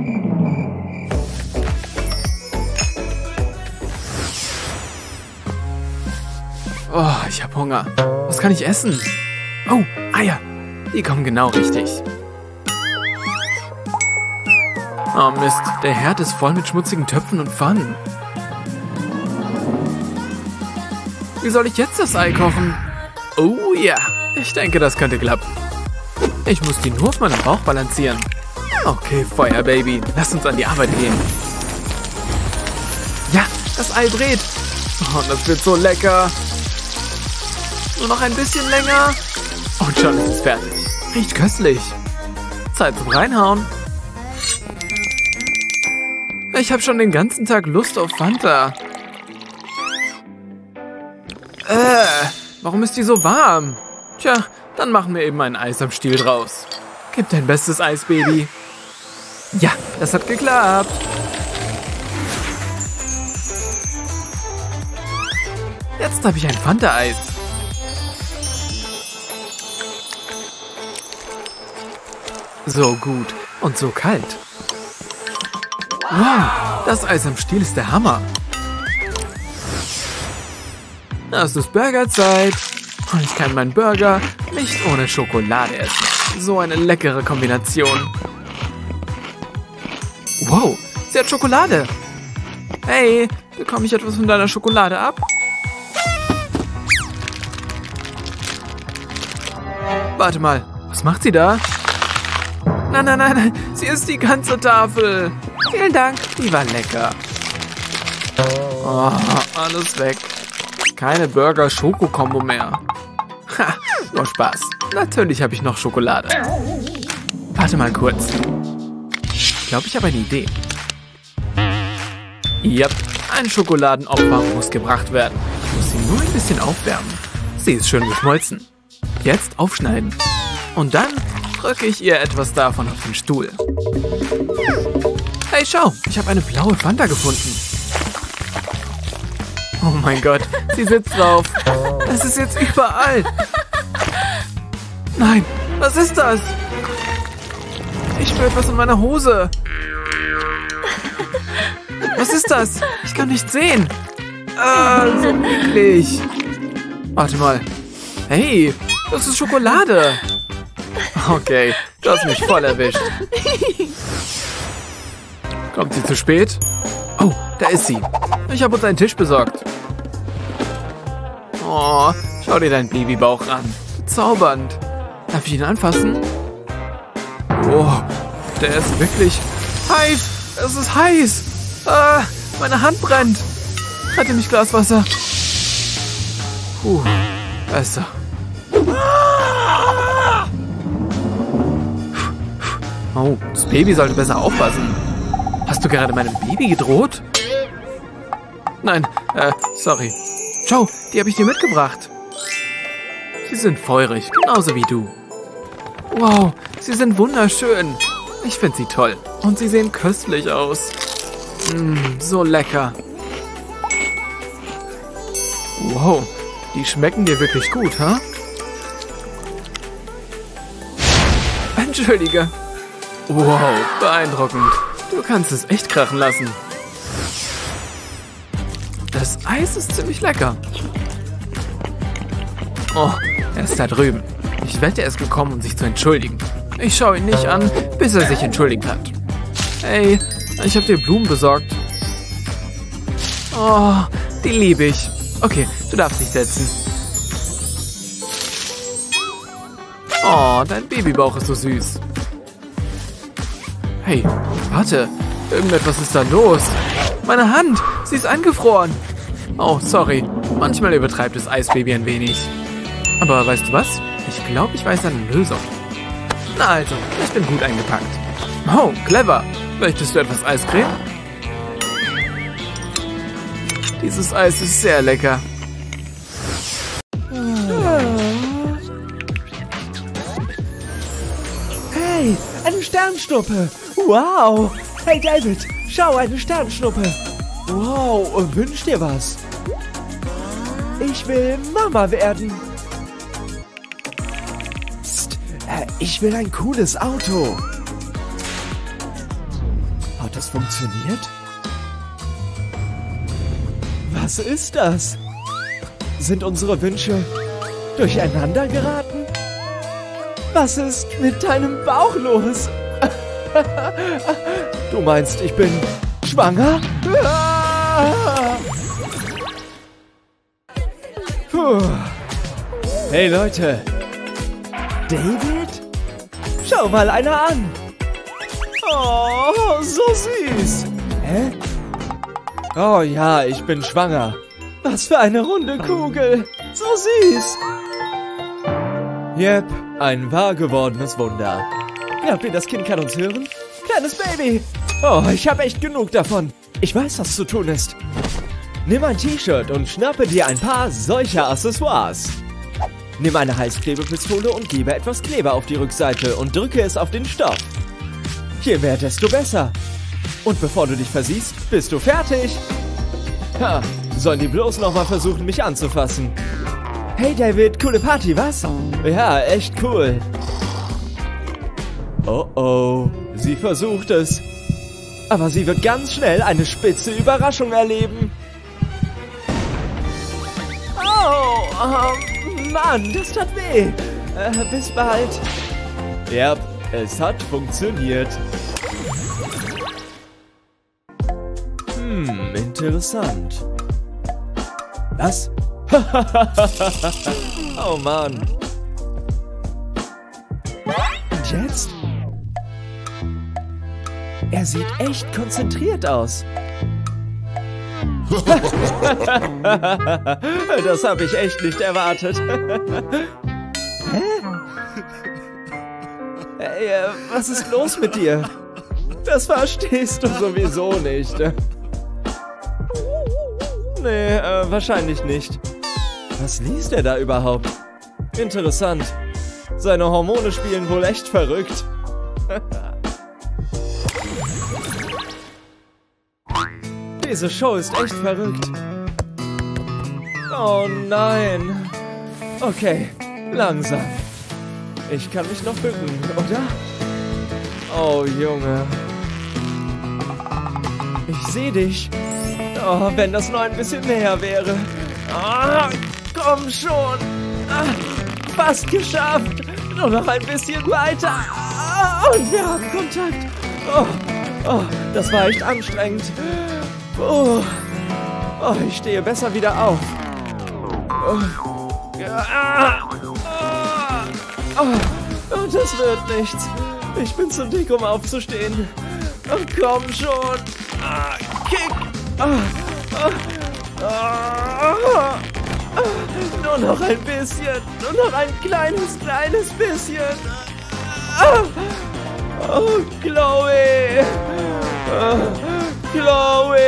Oh, ich habe Hunger. Was kann ich essen? Oh, Eier. Die kommen genau richtig. Oh Mist, der Herd ist voll mit schmutzigen Töpfen und Pfannen. Wie soll ich jetzt das Ei kochen? Oh ja, ich denke, das könnte klappen. Ich muss die nur auf meinem Bauch balancieren. Okay, Feuer, Baby. Lass uns an die Arbeit gehen. Ja, das Ei brät. Oh, das wird so lecker. Nur noch ein bisschen länger. Und schon ist es fertig. Riecht köstlich. Zeit zum Reinhauen. Ich habe schon den ganzen Tag Lust auf Fanta. Warum ist die so warm? Tja, dann machen wir eben ein Eis am Stiel draus. Gib dein bestes Eis, Baby. Ja, das hat geklappt. Jetzt habe ich ein Fanta-Eis. So gut und so kalt. Wow, das Eis am Stiel ist der Hammer. Es ist Burgerzeit. Und ich kann meinen Burger nicht ohne Schokolade essen. So eine leckere Kombination. Wow, sie hat Schokolade. Hey, bekomme ich etwas von deiner Schokolade ab? Warte mal, was macht sie da? Nein, nein, nein, nein, sie isst die ganze Tafel. Vielen Dank, die war lecker. Oh, alles weg. Keine Burger-Schoko-Kombo mehr. Ha, nur Spaß. Natürlich habe ich noch Schokolade. Warte mal kurz. Ich glaube, ich habe eine Idee. Yep, ein Schokoladenopfer muss gebracht werden. Ich muss sie nur ein bisschen aufwärmen. Sie ist schön geschmolzen. Jetzt aufschneiden. Und dann drücke ich ihr etwas davon auf den Stuhl. Hey, schau, ich habe eine blaue Fanta gefunden. Oh mein Gott, sie sitzt drauf. Es ist jetzt überall. Nein, was ist das? Ich spüre etwas in meiner Hose. Was ist das? Ich kann nicht sehen. So eklig. Warte mal. Hey, das ist Schokolade. Okay, du hast mich voll erwischt. Kommt sie zu spät? Oh, da ist sie. Ich habe uns einen Tisch besorgt. Oh, schau dir deinen Babybauch an. Bezaubernd. Darf ich ihn anfassen? Oh, der ist wirklich heiß. Es ist heiß. Meine Hand brennt. Rette mich, Glaswasser. Besser. Oh, das Baby sollte besser aufpassen. Hast du gerade meinem Baby gedroht? Nein, sorry. Schau, die habe ich dir mitgebracht. Sie sind feurig, genauso wie du. Wow, sie sind wunderschön. Ich finde sie toll. Und sie sehen köstlich aus. So lecker. Wow, die schmecken dir wirklich gut, ha? Entschuldige. Wow, beeindruckend. Du kannst es echt krachen lassen. Das Eis ist ziemlich lecker. Oh, er ist da drüben. Ich wette, er ist gekommen, um sich zu entschuldigen. Ich schaue ihn nicht an, bis er sich entschuldigt hat. Hey, ich habe dir Blumen besorgt. Oh, die liebe ich. Okay, du darfst dich setzen. Oh, dein Babybauch ist so süß. Hey, warte. Irgendetwas ist da los. Meine Hand, sie ist eingefroren. Oh, sorry. Manchmal übertreibt das Eisbaby ein wenig. Aber weißt du was? Ich glaube, ich weiß eine Lösung. Na also, ich bin gut eingepackt. Oh, clever. Möchtest du etwas Eiscreme? Dieses Eis ist sehr lecker. Hey, eine Sternschnuppe. Wow. Hey David, schau, eine Sternschnuppe. Wow, wünsch dir was. Ich will Mama werden. Psst, ich will ein cooles Auto. Hat das funktioniert? Was ist das? Sind unsere Wünsche durcheinander geraten? Was ist mit deinem Bauch los? Du meinst, ich bin schwanger? Puh. Hey Leute. David? Schau mal einer an. Oh, so süß. Hä? Oh ja, ich bin schwanger. Was für eine runde Kugel. So süß. Yep, ein wahr gewordenes Wunder. Glaubt ihr, das Kind kann uns hören? Kleines Baby. Oh, ich habe echt genug davon. Ich weiß, was zu tun ist. Nimm ein T-Shirt und schnappe dir ein paar solcher Accessoires. Nimm eine Heißklebepistole und gebe etwas Kleber auf die Rückseite und drücke es auf den Stoff. Je mehr, desto besser. Und bevor du dich versiehst, bist du fertig. Ha, sollen die bloß noch mal versuchen, mich anzufassen. Hey David, coole Party, was? Ja, echt cool. Oh oh, sie versucht es. Aber sie wird ganz schnell eine spitze Überraschung erleben. Oh, Mann, das tat weh. Bis bald. Ja, es hat funktioniert. Interessant. Was? Oh Mann. Und jetzt? Er sieht echt konzentriert aus. Das habe ich echt nicht erwartet. Hä? Hey, was ist los mit dir? Das verstehst du sowieso nicht. Nee, wahrscheinlich nicht. Was liest er da überhaupt? Interessant. Seine Hormone spielen wohl echt verrückt. Diese Show ist echt verrückt. Oh nein. Okay, langsam. Ich kann mich noch bücken, oder? Oh, Junge. Ich sehe dich. Oh, wenn das nur ein bisschen näher wäre. Ah, komm schon. Ah, fast geschafft. Nur noch ein bisschen weiter. Ah, und wir haben Kontakt. Oh, das war echt anstrengend. Oh, ich stehe besser wieder auf. Das wird nichts. Ich bin zu dick, um aufzustehen. Oh, komm schon. Kick. Nur noch ein bisschen. Nur noch ein kleines bisschen. Oh, Chloe. Chloe.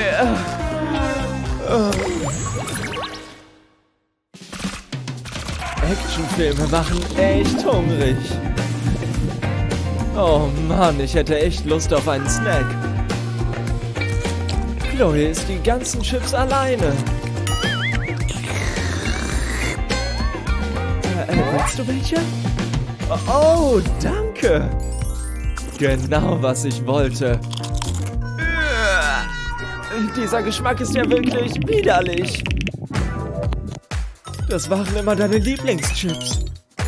Actionfilme machen echt hungrig. Oh Mann, ich hätte echt Lust auf einen Snack. Chloe isst die ganzen Chips alleine. Willst du welche? Oh, danke. Genau, was ich wollte. Dieser Geschmack ist ja wirklich widerlich. Das waren immer deine Lieblingschips.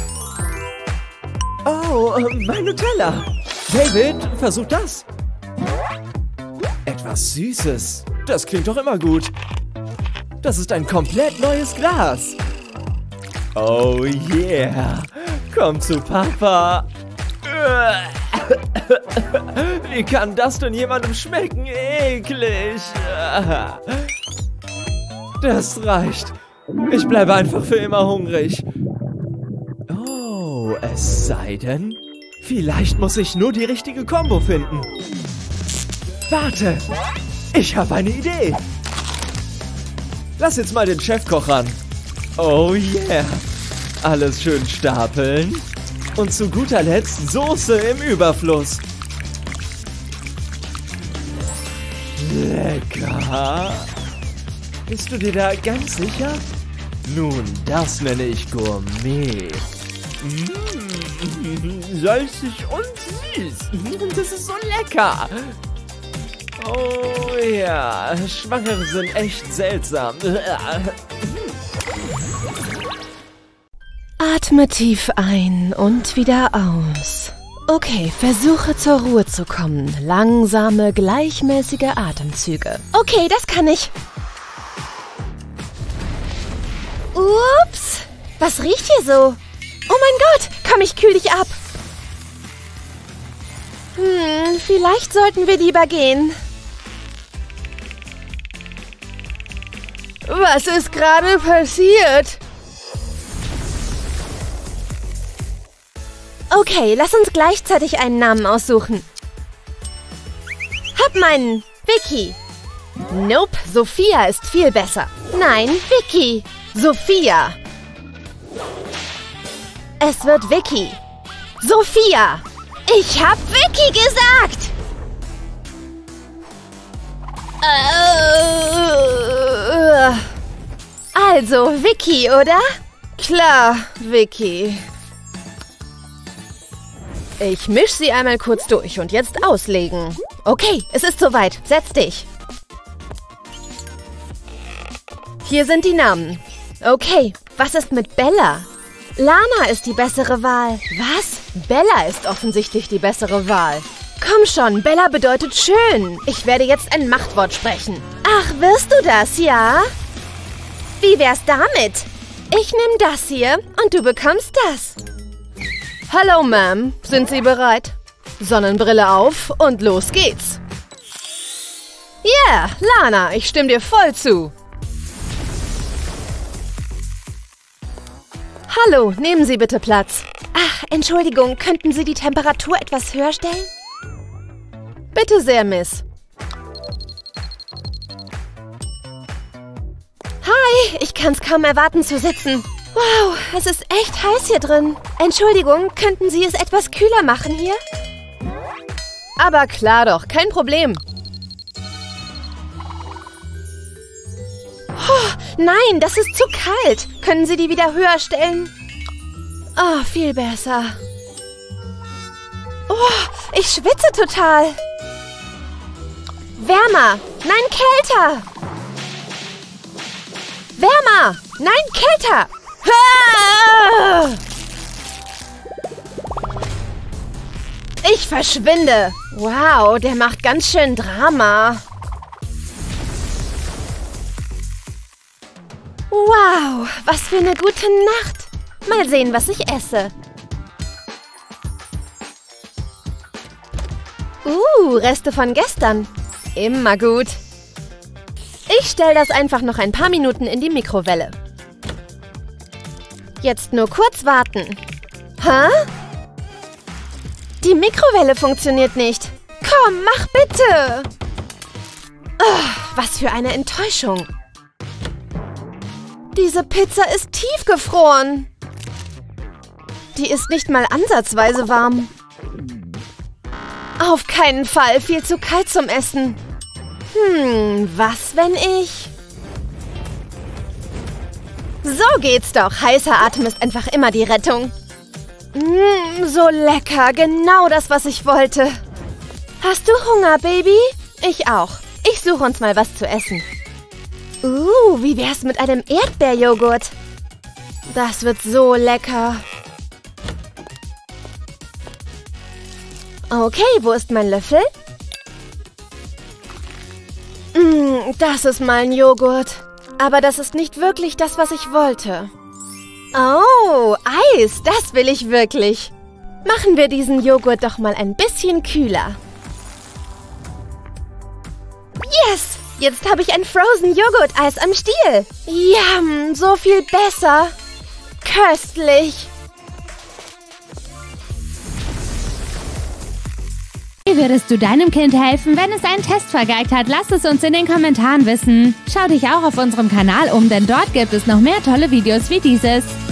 Oh, mein Nutella. David, versuch das. Etwas Süßes. Das klingt doch immer gut. Das ist ein komplett neues Glas. Oh yeah. Komm zu Papa. Wie kann das denn jemandem schmecken? Eklig. Das reicht. Ich bleibe einfach für immer hungrig. es sei denn, vielleicht muss ich nur die richtige Kombo finden. Warte, ich habe eine Idee. Lass jetzt mal den Chefkoch ran. Oh yeah. Alles schön stapeln. Und zu guter Letzt Soße im Überfluss. Lecker. Bist du dir da ganz sicher? Nun, das nenne ich Gourmet. Salzig und süß. Das ist so lecker. Oh ja, Schwangere sind echt seltsam. Atme tief ein und wieder aus. Okay, versuche zur Ruhe zu kommen. Langsame, gleichmäßige Atemzüge. Okay, das kann ich. Ups, was riecht hier so? Oh mein Gott, komm, ich kühl dich ab. Vielleicht sollten wir lieber gehen. Was ist gerade passiert? Okay, lass uns gleichzeitig einen Namen aussuchen. Hab meinen. Vicky. Nope, Sophia ist viel besser. Nein, Vicky. Sophia. Es wird Vicky. Sophia. Ich hab Vicky gesagt. Also, Vicky, oder? Klar, Vicky. Ich misch sie einmal kurz durch und jetzt auslegen. Okay, es ist soweit. Setz dich. Hier sind die Namen. Okay, was ist mit Bella? Lana ist die bessere Wahl. Was? Bella ist offensichtlich die bessere Wahl. Komm schon, Bella bedeutet schön. Ich werde jetzt ein Machtwort sprechen. Ach, wirst du das, ja? Wie wär's damit? Ich nehme das hier und du bekommst das. Hallo, Ma'am. Sind Sie bereit? Sonnenbrille auf und los geht's. Yeah, Lana, ich stimme dir voll zu. Hallo, nehmen Sie bitte Platz. Ach, Entschuldigung, könnten Sie die Temperatur etwas höher stellen? Bitte sehr, Miss. Hi, ich kann's kaum erwarten zu sitzen. Wow, es ist echt heiß hier drin. Entschuldigung, könnten Sie es etwas kühler machen hier? Aber klar doch, kein Problem. Oh, nein, das ist zu kalt. Können Sie die wieder höher stellen? Oh, viel besser. Oh, ich schwitze total. Wärmer, nein, kälter. Wärmer, nein, kälter. Ah! Ich verschwinde. Wow, der macht ganz schön Drama. Wow, was für eine gute Nacht. Mal sehen, was ich esse. Reste von gestern. Immer gut. Ich stelle das einfach noch ein paar Minuten in die Mikrowelle. Jetzt nur kurz warten. Hä? Die Mikrowelle funktioniert nicht. Komm, mach bitte. Was für eine Enttäuschung. Diese Pizza ist tiefgefroren. Die ist nicht mal ansatzweise warm. Auf keinen Fall, viel zu kalt zum Essen. Was, wenn ich... So geht's doch. Heißer Atem ist einfach immer die Rettung. So lecker. Genau das, was ich wollte. Hast du Hunger, Baby? Ich auch. Ich suche uns mal was zu essen. Wie wär's mit einem Erdbeerjoghurt? Das wird so lecker. Okay, wo ist mein Löffel? Das ist mal ein Joghurt. Aber das ist nicht wirklich das, was ich wollte. Oh, Eis, das will ich wirklich. Machen wir diesen Joghurt doch mal ein bisschen kühler. Yes! Jetzt habe ich ein Frozen Joghurt-Eis am Stiel. Yum, so viel besser. Köstlich. Wie würdest du deinem Kind helfen, wenn es einen Test vergeigt hat? Lass es uns in den Kommentaren wissen. Schau dich auch auf unserem Kanal um, denn dort gibt es noch mehr tolle Videos wie dieses.